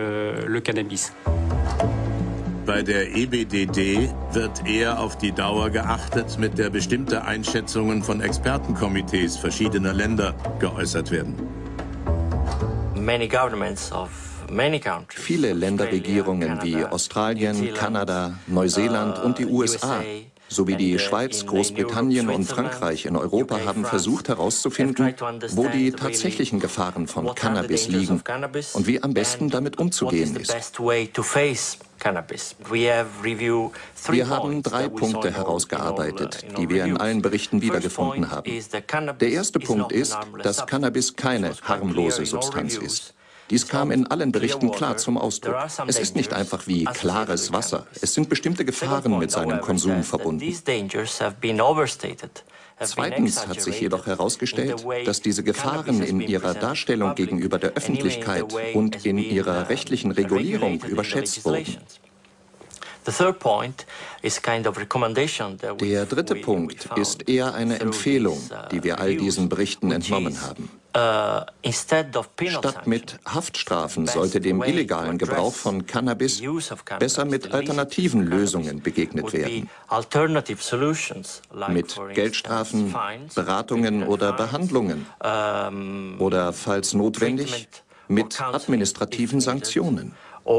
Bei der E B D D wird eher auf die Dauer geachtet, mit der bestimmte Einschätzungen von Expertenkomitees verschiedener Länder geäußert werden. Viele Länderregierungen wie Australien, Kanada, Neuseeland und die U S A sowie die Schweiz, Großbritannien und Frankreich in Europa haben versucht herauszufinden, wo die tatsächlichen Gefahren von Cannabis liegen und wie am besten damit umzugehen ist. Wir haben drei Punkte herausgearbeitet, die wir in allen Berichten wiedergefunden haben. Der erste Punkt ist, dass Cannabis keine harmlose Substanz ist. Dies kam in allen Berichten klar zum Ausdruck. Es ist nicht einfach wie klares Wasser. Es sind bestimmte Gefahren mit seinem Konsum verbunden. Zweitens hat sich jedoch herausgestellt, dass diese Gefahren in ihrer Darstellung gegenüber der Öffentlichkeit und in ihrer rechtlichen Regulierung überschätzt wurden. Der dritte Punkt ist eher eine Empfehlung, die wir all diesen Berichten entnommen haben. Statt mit Haftstrafen sollte dem illegalen Gebrauch von Cannabis besser mit alternativen Lösungen begegnet werden. Mit Geldstrafen, Beratungen oder Behandlungen oder, falls notwendig, mit administrativen Sanktionen.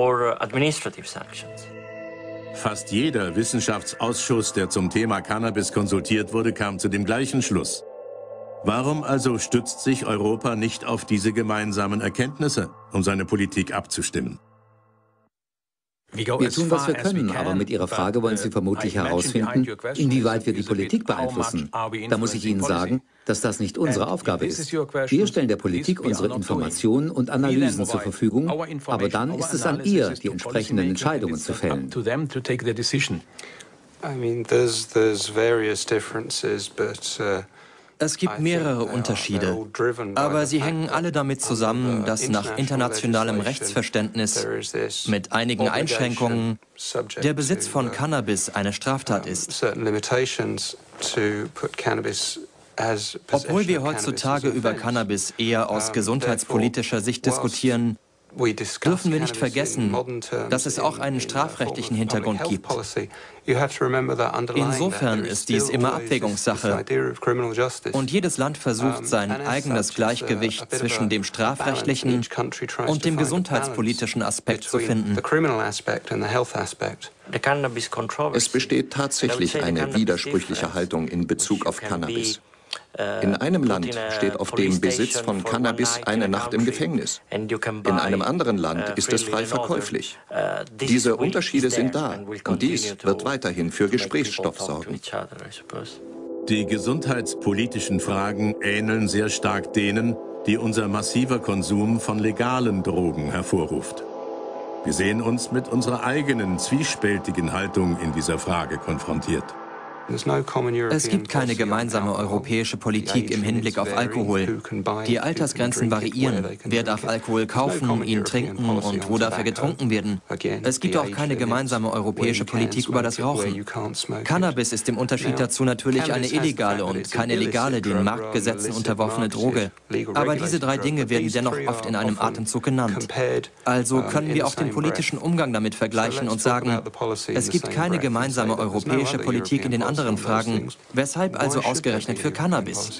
Fast jeder Wissenschaftsausschuss, der zum Thema Cannabis konsultiert wurde, kam zu dem gleichen Schluss. Warum also stützt sich Europa nicht auf diese gemeinsamen Erkenntnisse, um seine Politik abzustimmen? Wir tun, was wir können, aber mit Ihrer Frage wollen Sie vermutlich herausfinden, inwieweit wir die Politik beeinflussen. Da muss ich Ihnen sagen, dass das nicht unsere Aufgabe ist. Wir stellen der Politik unsere Informationen und Analysen zur Verfügung, aber dann ist es an ihr, die entsprechenden Entscheidungen zu fällen. Es gibt mehrere Unterschiede, aber sie hängen alle damit zusammen, dass nach internationalem Rechtsverständnis mit einigen Einschränkungen der Besitz von Cannabis eine Straftat ist. Obwohl wir heutzutage über Cannabis eher aus gesundheitspolitischer Sicht diskutieren, dürfen wir nicht vergessen, dass es auch einen strafrechtlichen Hintergrund gibt. Insofern ist dies immer Abwägungssache und jedes Land versucht, sein eigenes Gleichgewicht zwischen dem strafrechtlichen und dem gesundheitspolitischen Aspekt zu finden. Es besteht tatsächlich eine widersprüchliche Haltung in Bezug auf Cannabis. In einem Land steht auf dem Besitz von Cannabis eine Nacht im Gefängnis. In einem anderen Land ist es frei verkäuflich. Diese Unterschiede sind da und dies wird weiterhin für Gesprächsstoff sorgen. Die gesundheitspolitischen Fragen ähneln sehr stark denen, die unser massiver Konsum von legalen Drogen hervorruft. Wir sehen uns mit unserer eigenen zwiespältigen Haltung in dieser Frage konfrontiert. Es gibt keine gemeinsame europäische Politik im Hinblick auf Alkohol. Die Altersgrenzen variieren. Wer darf Alkohol kaufen, ihn trinken und wo darf er getrunken werden? Es gibt auch keine gemeinsame europäische Politik über das Rauchen. Cannabis ist im Unterschied dazu natürlich eine illegale und keine legale, den Marktgesetzen unterworfene Droge. Aber diese drei Dinge werden dennoch oft in einem Atemzug genannt. Also können wir auch den politischen Umgang damit vergleichen und sagen, es gibt keine gemeinsame europäische Politik in den anderen anderen Fragen. Weshalb also ausgerechnet für Cannabis?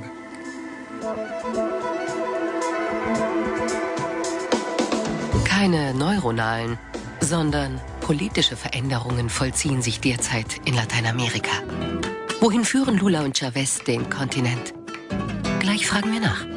Keine neuronalen, sondern politische Veränderungen vollziehen sich derzeit in Lateinamerika. Wohin führen Lula und Chavez den Kontinent? Gleich fragen wir nach.